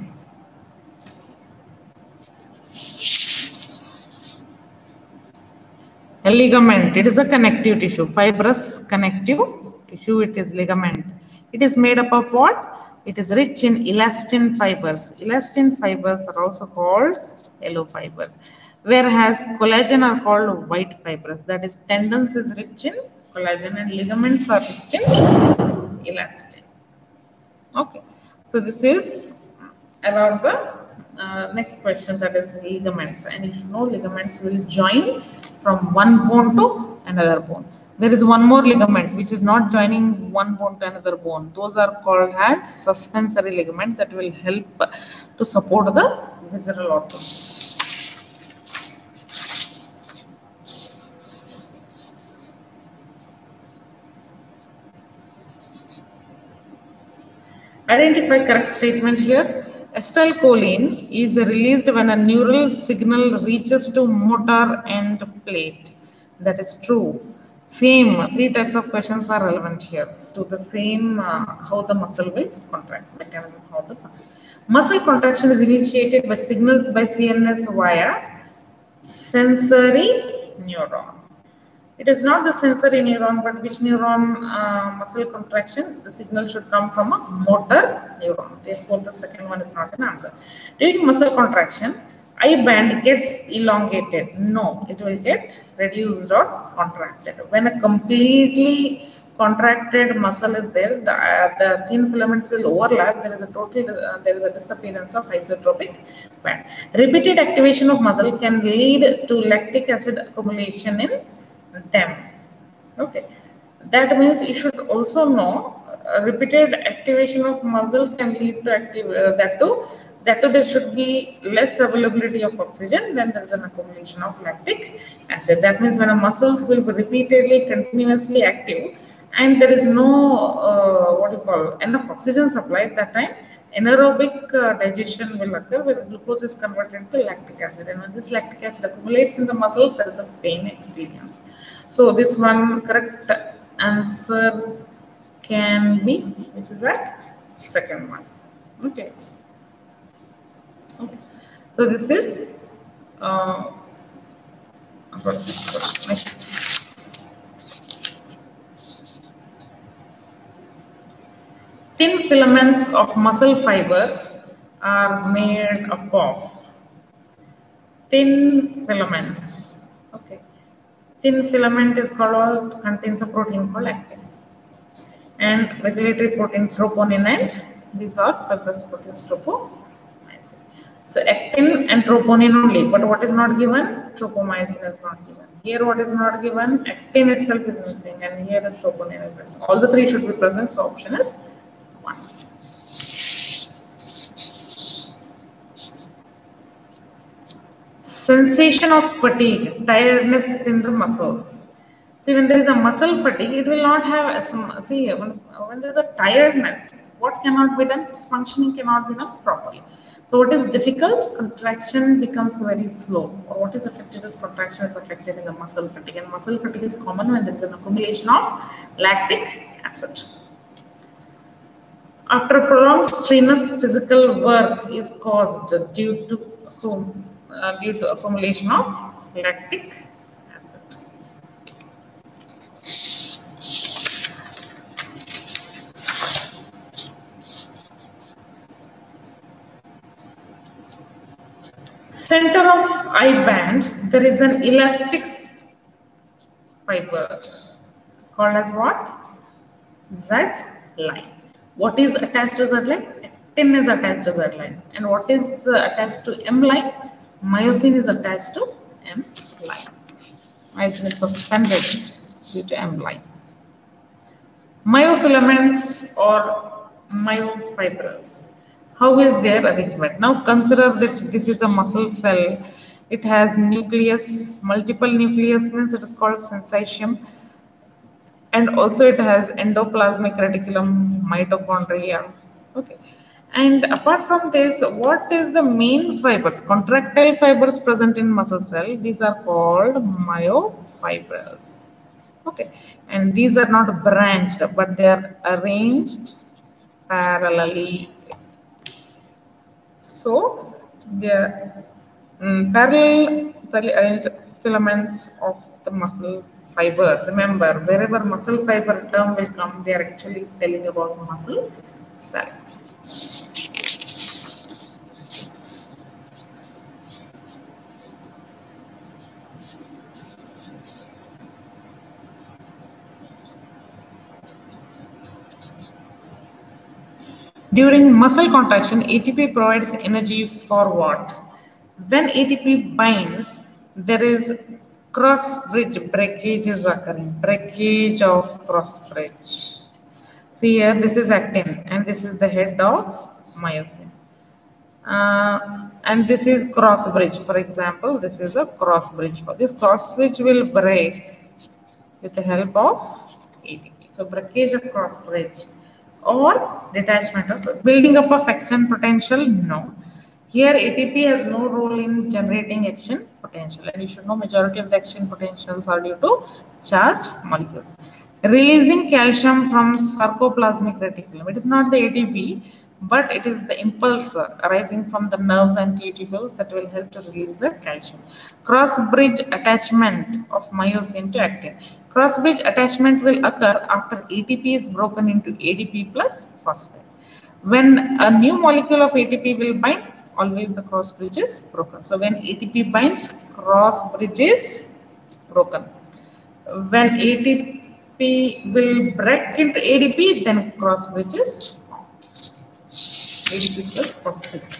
A ligament, it is a connective tissue, fibrous connective tissue, it is ligament. It is made up of what? It is rich in elastin fibers. Elastin fibers are also called yellow fibers. Whereas collagen are called white fibers. That is, tendons is rich in collagen and ligaments are rich in elastin. Okay, so this is about the next question, that is ligaments, and you should know ligaments will join from one bone to another bone. There is one more ligament which is not joining one bone to another bone. Those are called as suspensory ligament that will help to support the visceral organs. Identify correct statement here. Acetylcholine is released when a neural signal reaches to motor end plate. That is true. Same, three types of questions are relevant here to the same how the muscle will contract, mechanism how the muscle. Muscle contraction is initiated by signals by CNS via sensory neuron. It is not the sensory neuron, but which neuron muscle contraction? The signal should come from a motor neuron. Therefore, the second one is not an answer. During muscle contraction, eye band gets elongated. No, it will get reduced or contracted. When a completely contracted muscle is there, the thin filaments will overlap. There is a disappearance of isotropic band. Repeated activation of muscle can lead to lactic acid accumulation in them. Okay, that means you should also know repeated activation of muscle can lead to that too there should be less availability of oxygen, then there is an accumulation of lactic acid. That means when a muscles will be repeatedly continuously active and there is no enough oxygen supply at that time, anaerobic digestion will occur where glucose is converted to lactic acid, and when this lactic acid accumulates in the muscles, there is a pain experience. So this one correct answer can be, which is that second one. Okay. So this is about this question. Next. Thin filaments of muscle fibers are made up of thin filaments. Okay. Thin filament is called, contains a protein called actin, and regulatory protein troponin, and these are fibrous proteins tropomyosin. So actin and troponin only, but what is not given? Tropomyosin is not given. Here what is not given? Actin itself is missing, and here is troponin is missing. All the three should be present, so option is 1. Sensation of fatigue, tiredness in the muscles. See, when there is a muscle fatigue, it will not have some. See, when there is a tiredness, what cannot be done? Its functioning cannot be done properly. So, what is difficult? Contraction becomes very slow. Or what is affected is contraction is affected in the muscle fatigue, and muscle fatigue is common when there is an accumulation of lactic acid. After prolonged strenuous physical work is caused due to accumulation of lactic acid. Center of eye band, there is an elastic fiber called as what? Z line. What is attached to Z line? Actin is attached to Z line. And what is attached to M line? Myosin is attached to M line. Myosin is suspended due to M line. Myofilaments or myofibrils. How is their arrangement? Now consider that this is a muscle cell. It has nucleus, multiple nucleus means it is called syncytium. And also it has endoplasmic reticulum, mitochondria. Okay. And apart from this, what is the main fibers? Contractile fibers present in muscle cell. These are called myofibers. Okay, and these are not branched, but they are arranged parallelly. So they are parallel arranged filaments of the muscle fiber. Remember, wherever muscle fiber term will come, they are actually telling about muscle cell. During muscle contraction, ATP provides energy for what? When ATP binds, there is cross bridge breakage is occurring. Breakage of cross bridge. See here, this is actin and this is the head of myosin. And this is cross bridge. For example, this is a cross bridge. This cross bridge will break with the help of ATP. So breakage of cross bridge or detachment of building up of action potential, no. Here ATP has no role in generating action potential, and you should know majority of the action potentials are due to charged molecules. Releasing calcium from sarcoplasmic reticulum. It is not the ATP, but it is the impulse arising from the nerves and tubules that will help to release the calcium. Cross-bridge attachment of myosin to actin. Cross-bridge attachment will occur after ATP is broken into ADP plus phosphate. When a new molecule of ATP will bind, always the cross bridge is broken. So when ATP binds, cross bridge is broken. When ATP will break into ADP, then cross bridge is ADP plus phosphate.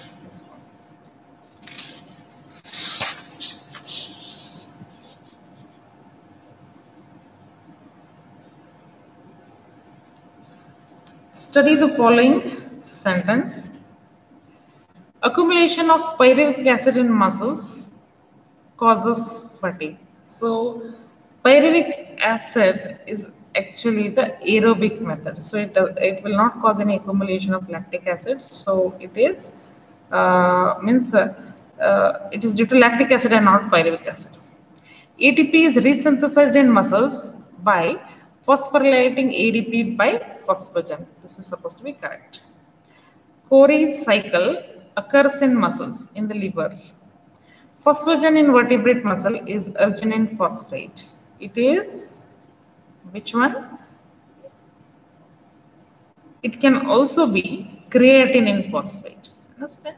Study the following sentence. Accumulation of pyruvic acid in muscles causes fatigue. So pyruvic acid is actually the aerobic method. So it will not cause any accumulation of lactic acid. So it is it is due to lactic acid and not pyruvic acid. ATP is resynthesized in muscles by phosphorylating ADP by phosphagen. This is supposed to be correct. Cori cycle occurs in muscles in the liver. Phosphagen in vertebrate muscle is arginine phosphate. It is which one? It can also be creatinine phosphate. Understand?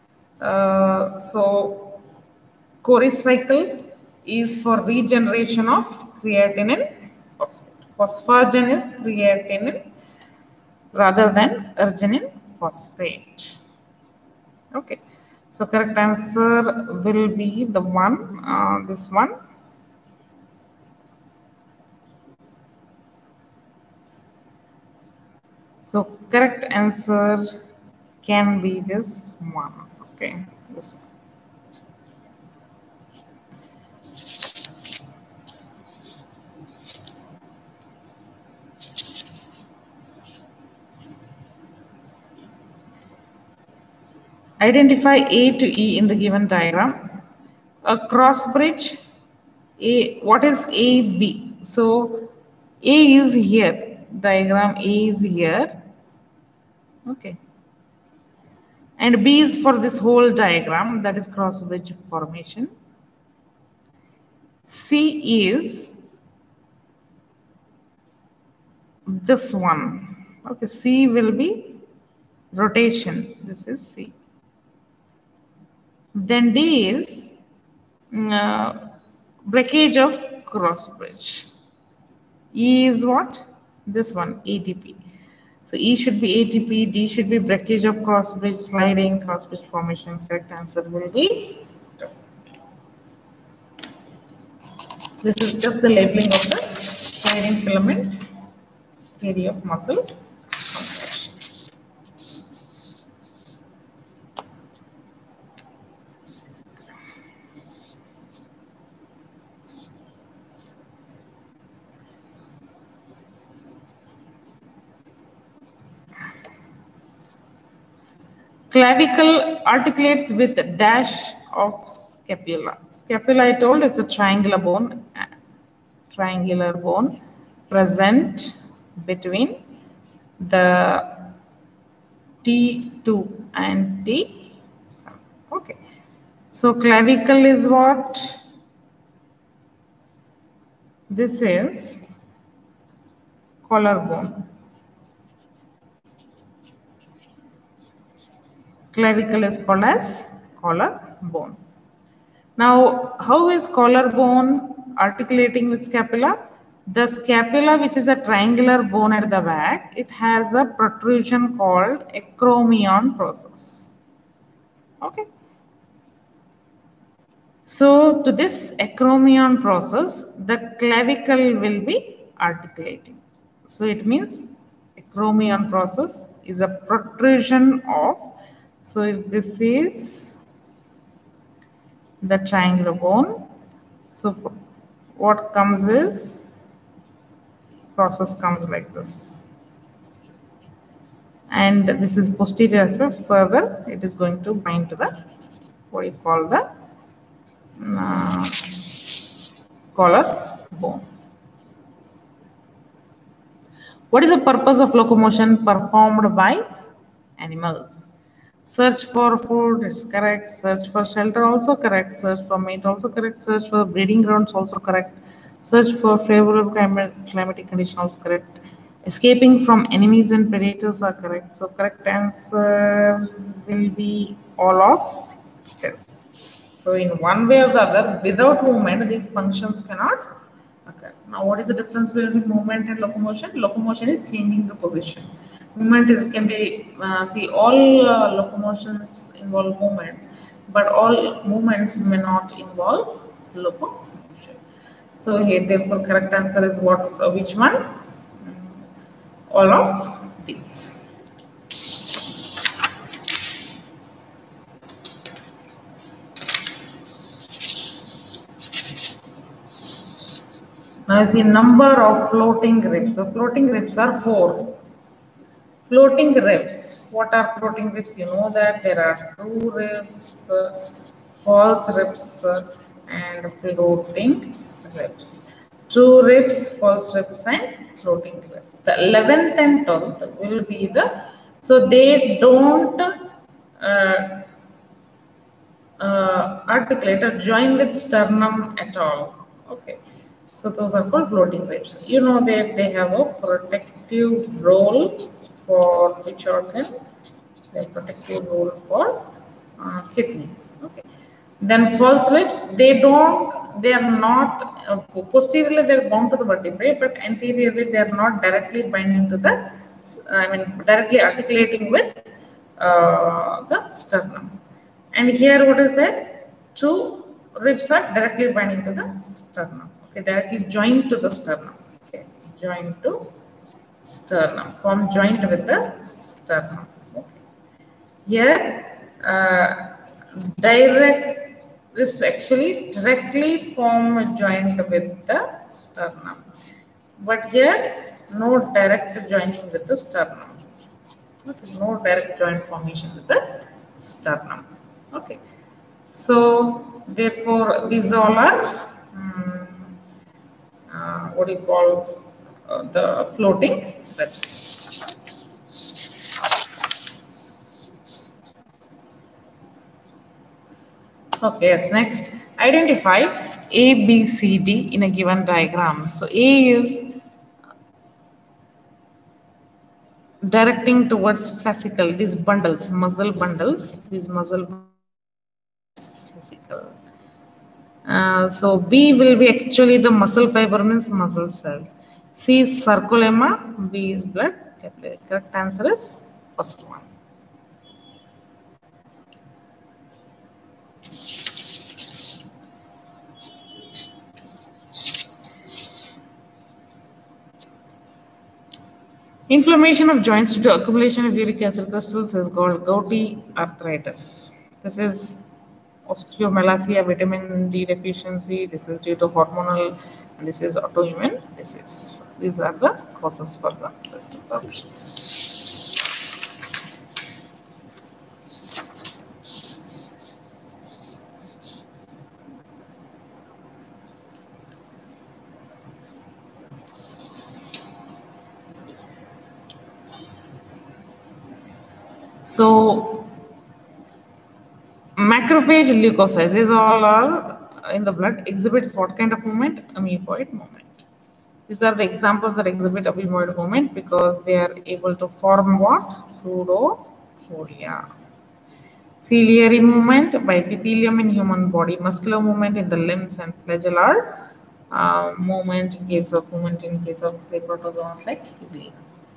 So, Cori cycle is for regeneration of creatinine phosphate. Phosphagen is creatinine rather than arginine phosphate. Okay. So correct answer will be the one, this one. So correct answer can be this one. Okay, this one. Identify A to E in the given diagram. A cross bridge. A, what is AB? So A is here. Diagram A is here. Okay. And B is for this whole diagram, that is cross bridge formation. C is this one. Okay, C will be rotation. This is C. Then D is breakage of cross bridge. E is what? This one, ATP. So E should be ATP, D should be breakage of cross bridge, sliding, cross bridge formation. Correct answer will be 2. This is just the labeling of the sliding filament theory of muscle contraction. Clavicle articulates with dash of scapula. Scapula, I told, is a triangular bone present between the T2 and T7. Okay. So clavicle is what? This is collarbone. Clavicle is called as collarbone. Now, how is collarbone articulating with scapula? The scapula, which is a triangular bone at the back, it has a protrusion called acromion process. Okay. So, to this acromion process, the clavicle will be articulating. So, it means acromion process is a protrusion of, so if this is the triangular bone, so what comes is, process comes like this. And this is posterior as well. Further, it is going to bind to the, what you call the collarbone. What is the purpose of locomotion performed by animals? Search for food is correct. Search for shelter also correct. Search for mate also correct. Search for breeding grounds also correct. Search for favorable climatic conditions also correct. Escaping from enemies and predators are correct. So correct answer will be all of this. So in one way or the other, without movement, these functions cannot occur. Now, what is the difference between movement and locomotion? Locomotion is changing the position. Movement is can be see all locomotions involve movement, but all movements may not involve locomotion. So here, therefore, correct answer is what? Which one? All of these. Now you see number of floating ribs. So floating ribs are 4. Floating ribs. What are floating ribs? You know that there are true ribs, false ribs, and floating ribs. True ribs, false ribs, and floating ribs. The 11th and 12th will be the, so they don't articulate or join with sternum at all. Okay. So those are called floating ribs. You know that they have a protective role for which organ? The protective role for kidney. Okay. Then false ribs, they are not posteriorly they are bound to the vertebrae, but anteriorly they are not directly binding to the, directly articulating with the sternum. And here what is that? Two ribs are directly binding to the sternum. Okay, directly joined to the sternum. Okay, joined to sternum, form joint with the sternum. Okay. Here, this actually directly form a joint with the sternum. But here, no direct joining with the sternum. Okay, no direct joint formation with the sternum. Okay. So, therefore, these all are what do you call the floating ribs. Okay, yes, next. Identify A, B, C, D in a given diagram. So, A is directing towards fascicle, these bundles, muscle bundles, these muscle fascicle. So B will be actually the muscle fiber, means muscle cells. C is sarcolemma, B is blood capillary. Correct answer is first one. Inflammation of joints due to accumulation of uric acid crystals is called gouty arthritis. This is osteomalacia, vitamin D deficiency. This is due to hormonal, and this is autoimmune disease. These are the causes for the rest of the options. So macrophage leukocytes, these all are in the blood, exhibits what kind of movement? Amoeboid movement. These are the examples that exhibit amoeboid movement because they are able to form what? Pseudopodia. Ciliary movement by epithelium in human body, muscular movement in the limbs, and flagellar movement in case of say protozoans like uvula.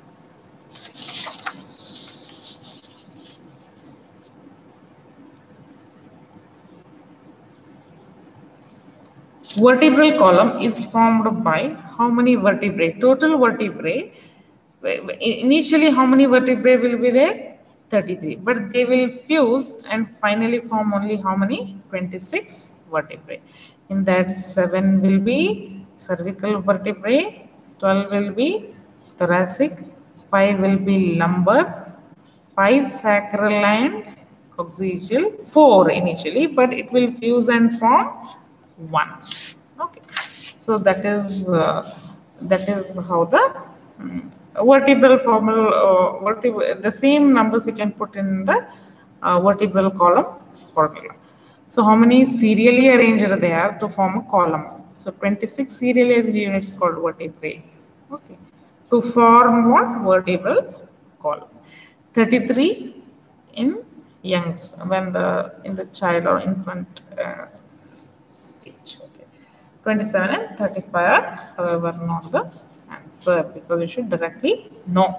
Vertebral column is formed by how many vertebrae? Total vertebrae. Initially, how many vertebrae will be there? 33. But they will fuse and finally form only how many? 26 vertebrae. In that, 7 will be cervical vertebrae, 12 will be thoracic, 5 will be lumbar, 5 sacral and coccygeal, 4 initially, but it will fuse and form 1. Okay, so that is how the vertebral the same numbers you can put in the vertebral column formula. So how many serially arranged they are to form a column? So 26 serially arranged units called vertebrae. Okay, to form what? Vertebral column. 33 in youngs when in the child or infant stage. Okay, 27 and 35 are however not the answer because you should directly know.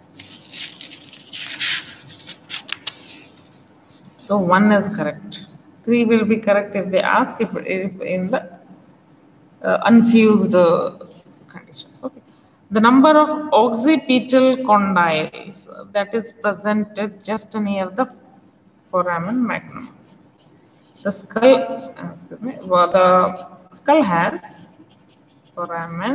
So 1 is correct. 3 will be correct if they ask if in the unfused conditions. Okay. The number of occipital condyles that is presented just near the foramen magnum. The skull, the skull has foramen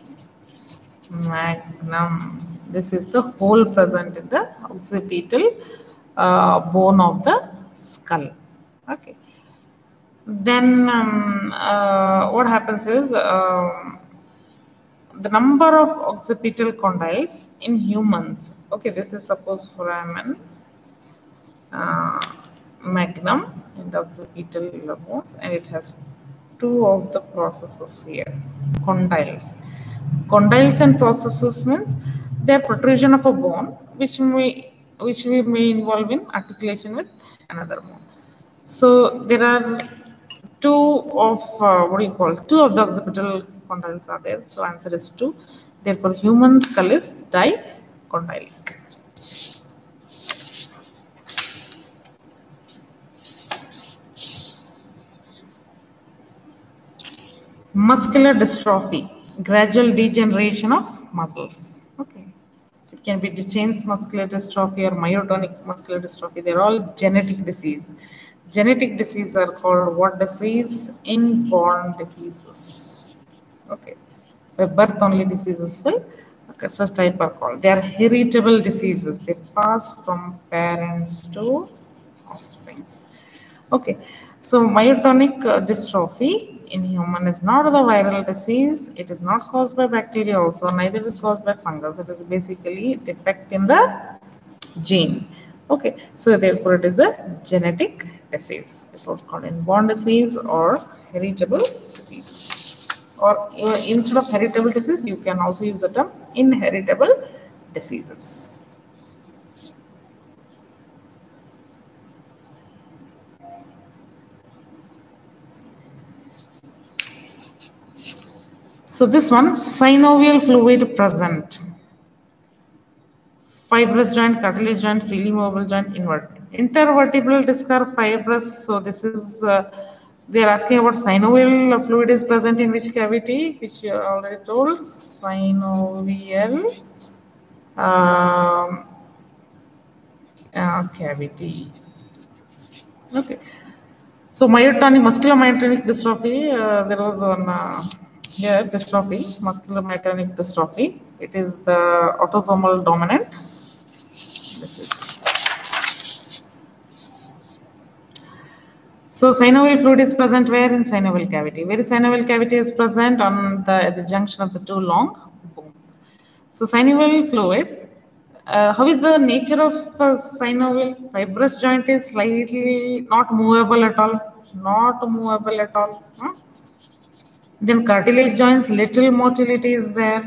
magnum. This is the hole present in the occipital bone of the skull. Okay. Then what happens is the number of occipital condyles in humans. Okay, this is suppose foramen magnum in the occipital bones, and it has 2 of the processes here. Condyles. Condyles and processes means they are protrusion of a bone which we may involve in articulation with another bone. So there are 2 of two of the occipital condyles are there. So answer is 2. Therefore, human skull is dicondylic. Muscular dystrophy, gradual degeneration of muscles. Okay, it can be Duchenne's muscular dystrophy or myotonic muscular dystrophy. They're all genetic disease. Genetic diseases are called what disease? Inborn diseases. Okay, by birth only diseases will occur. Such type are called. They are heritable diseases. They pass from parents to offsprings. Okay, so myotonic dystrophy in human is not the viral disease. It is not caused by bacteria also. Neither is caused by fungus. It is basically defect in the gene. Okay, so therefore it is a genetic disease. It's also called inborn disease or heritable disease. Or instead of heritable disease, you can also use the term inheritable diseases. So this one, synovial fluid present. Fibrous joint, cartilage joint, freely movable joint, intervertebral disc are fibrous. So this is they are asking about synovial fluid is present in which cavity, which you already told. Synovial cavity. Okay. So myotonic, muscular myotonic dystrophy, there was one here dystrophy, muscular myotonic dystrophy. It is the autosomal dominant. This is. So synovial fluid is present where? In synovial cavity. Where is synovial cavity is present? On the junction of the 2 long bones. So synovial fluid How is the nature of synovial? Fibrous joint is slightly not movable at all. Not movable at all. Then cartilage joints, little motility is there.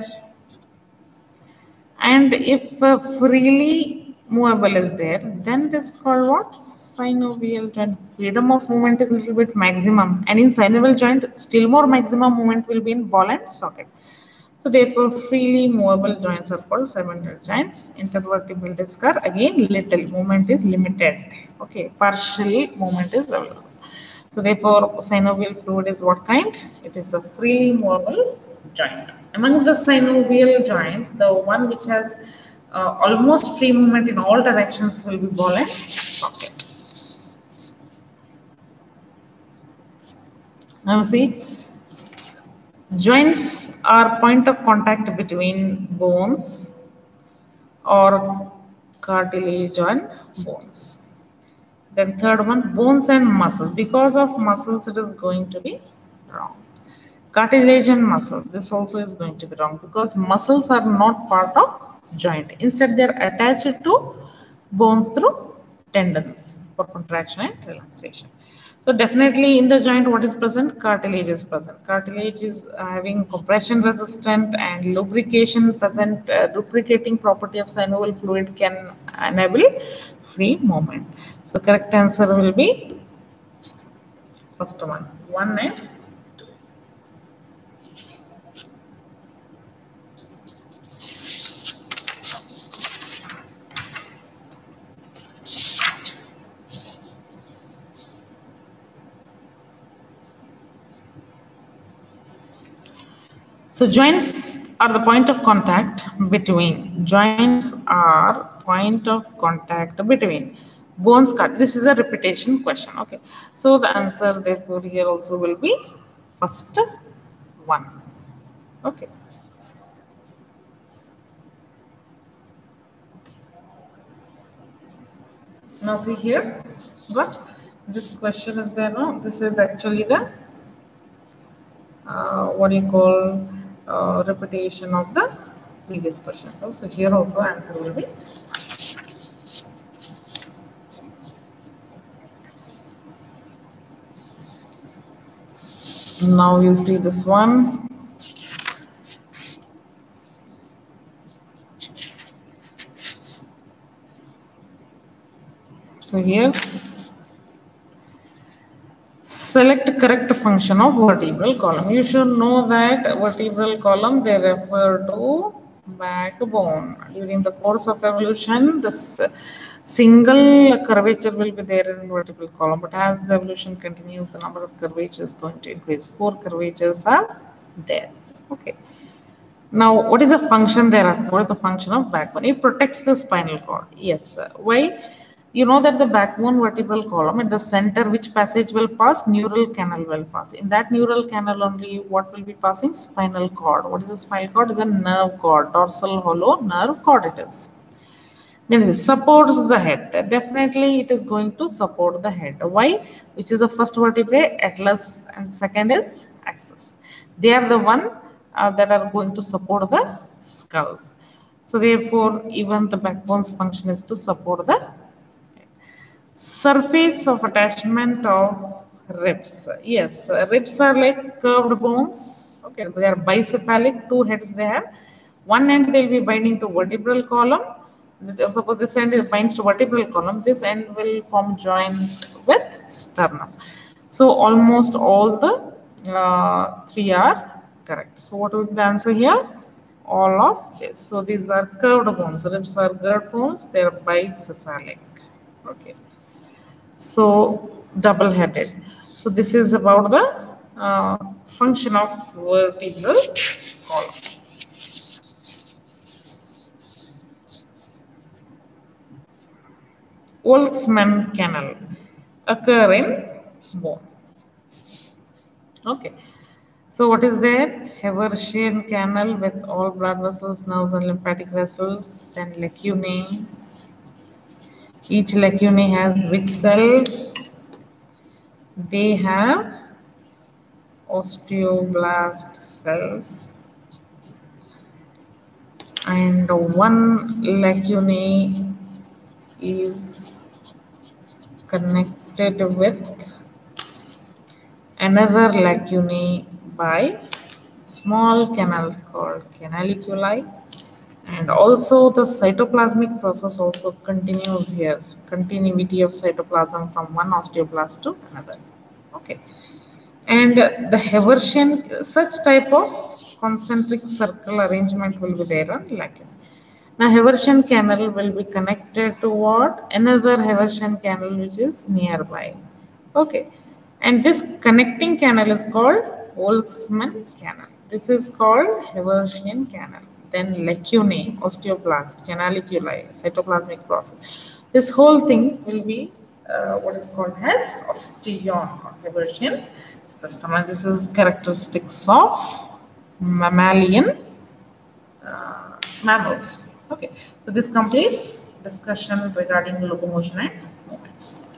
And if freely movable is there, then it is called what? Synovial joint. Freedom of movement is a little bit maximum. And in synovial joint, still more maximum movement will be in ball and socket. So therefore, freely movable joints are called synovial joints. Intervertebral disc are again little, movement is limited. Okay, partial movement is available. So therefore, synovial fluid is what kind? It is a freely movable joint. Among the synovial joints, the one which has almost free movement in all directions will be ball and socket. Now see, joints are point of contact between bones or cartilage and bones. Then third one, bones and muscles. Because of muscles, it is going to be wrong. Cartilage and muscles, this also is going to be wrong because muscles are not part of joint. Instead, they are attached to bones through tendons for contraction and relaxation. So definitely in the joint, what is present? Cartilage is present. Cartilage is having compression resistant and lubrication present. Lubricating property of synovial fluid can enable free movement. So correct answer will be first one and so joints are the point of contact between. Joints are point of contact between bones. This is a repetition question. Okay. So the answer therefore here also will be first one. Okay. Now see here. What? This question is there. No, this is actually the what do you call repetition of the previous question. So here also answer will be. Now you see this one. So here, select correct function of vertebral column. You should know that vertebral column, they refer to backbone. During the course of evolution, this single curvature will be there in vertebral column, but as the evolution continues, the number of curvatures is going to increase. 4 curvatures are there. Okay. Now, what is the function they are asking? What is the function of backbone? It protects the spinal cord. Yes. Why? You know that the backbone vertebral column at the center, which passage will pass? Neural canal will pass. In that neural canal only, what will be passing? Spinal cord. What is the spinal cord? It is a nerve cord, dorsal hollow nerve cord it is. Then it supports the head. Definitely it is going to support the head. Why? Which is the first vertebrae? Atlas, and second is axis. They are the one that are going to support the skulls. So therefore, even the backbone's function is to support the head. Surface of attachment of ribs. Yes, ribs are like curved bones. Okay, they are bicephalic, 2 heads they have. One end they will be binding to vertebral column. Suppose this end binds to vertebral column, this end will form joint with sternum. So almost all the 3 are correct. So what would be the answer here? All of this. So these are curved bones. Ribs are curved bones. They are bicephalic. Okay. So double-headed. So this is about the function of vertebral column. Volkmann canal occur in bone. Okay. So what is there? Haversian canal with all blood vessels, nerves, and lymphatic vessels. Then lacunae. Each lacunae has which cell? They have osteoblast cells. and one lacunae is connected with another lacunae by small canals called canaliculi, and also the cytoplasmic process also continues here, continuity of cytoplasm from one osteoblast to another. Okay, and the Haversian, such type of concentric circle arrangement will be there on lacuna. Now Haversian canal will be connected to what? Another Haversian canal which is nearby. Okay. And this connecting canal is called Boltzmann canal. This is called Haversian canal. Then lacunae, osteoblast, canaliculi, cytoplasmic process. This whole thing will be what is called as osteon or Haversian system. And this is characteristics of mammalian mammals. Okay, so this completes discussion regarding locomotion and movements.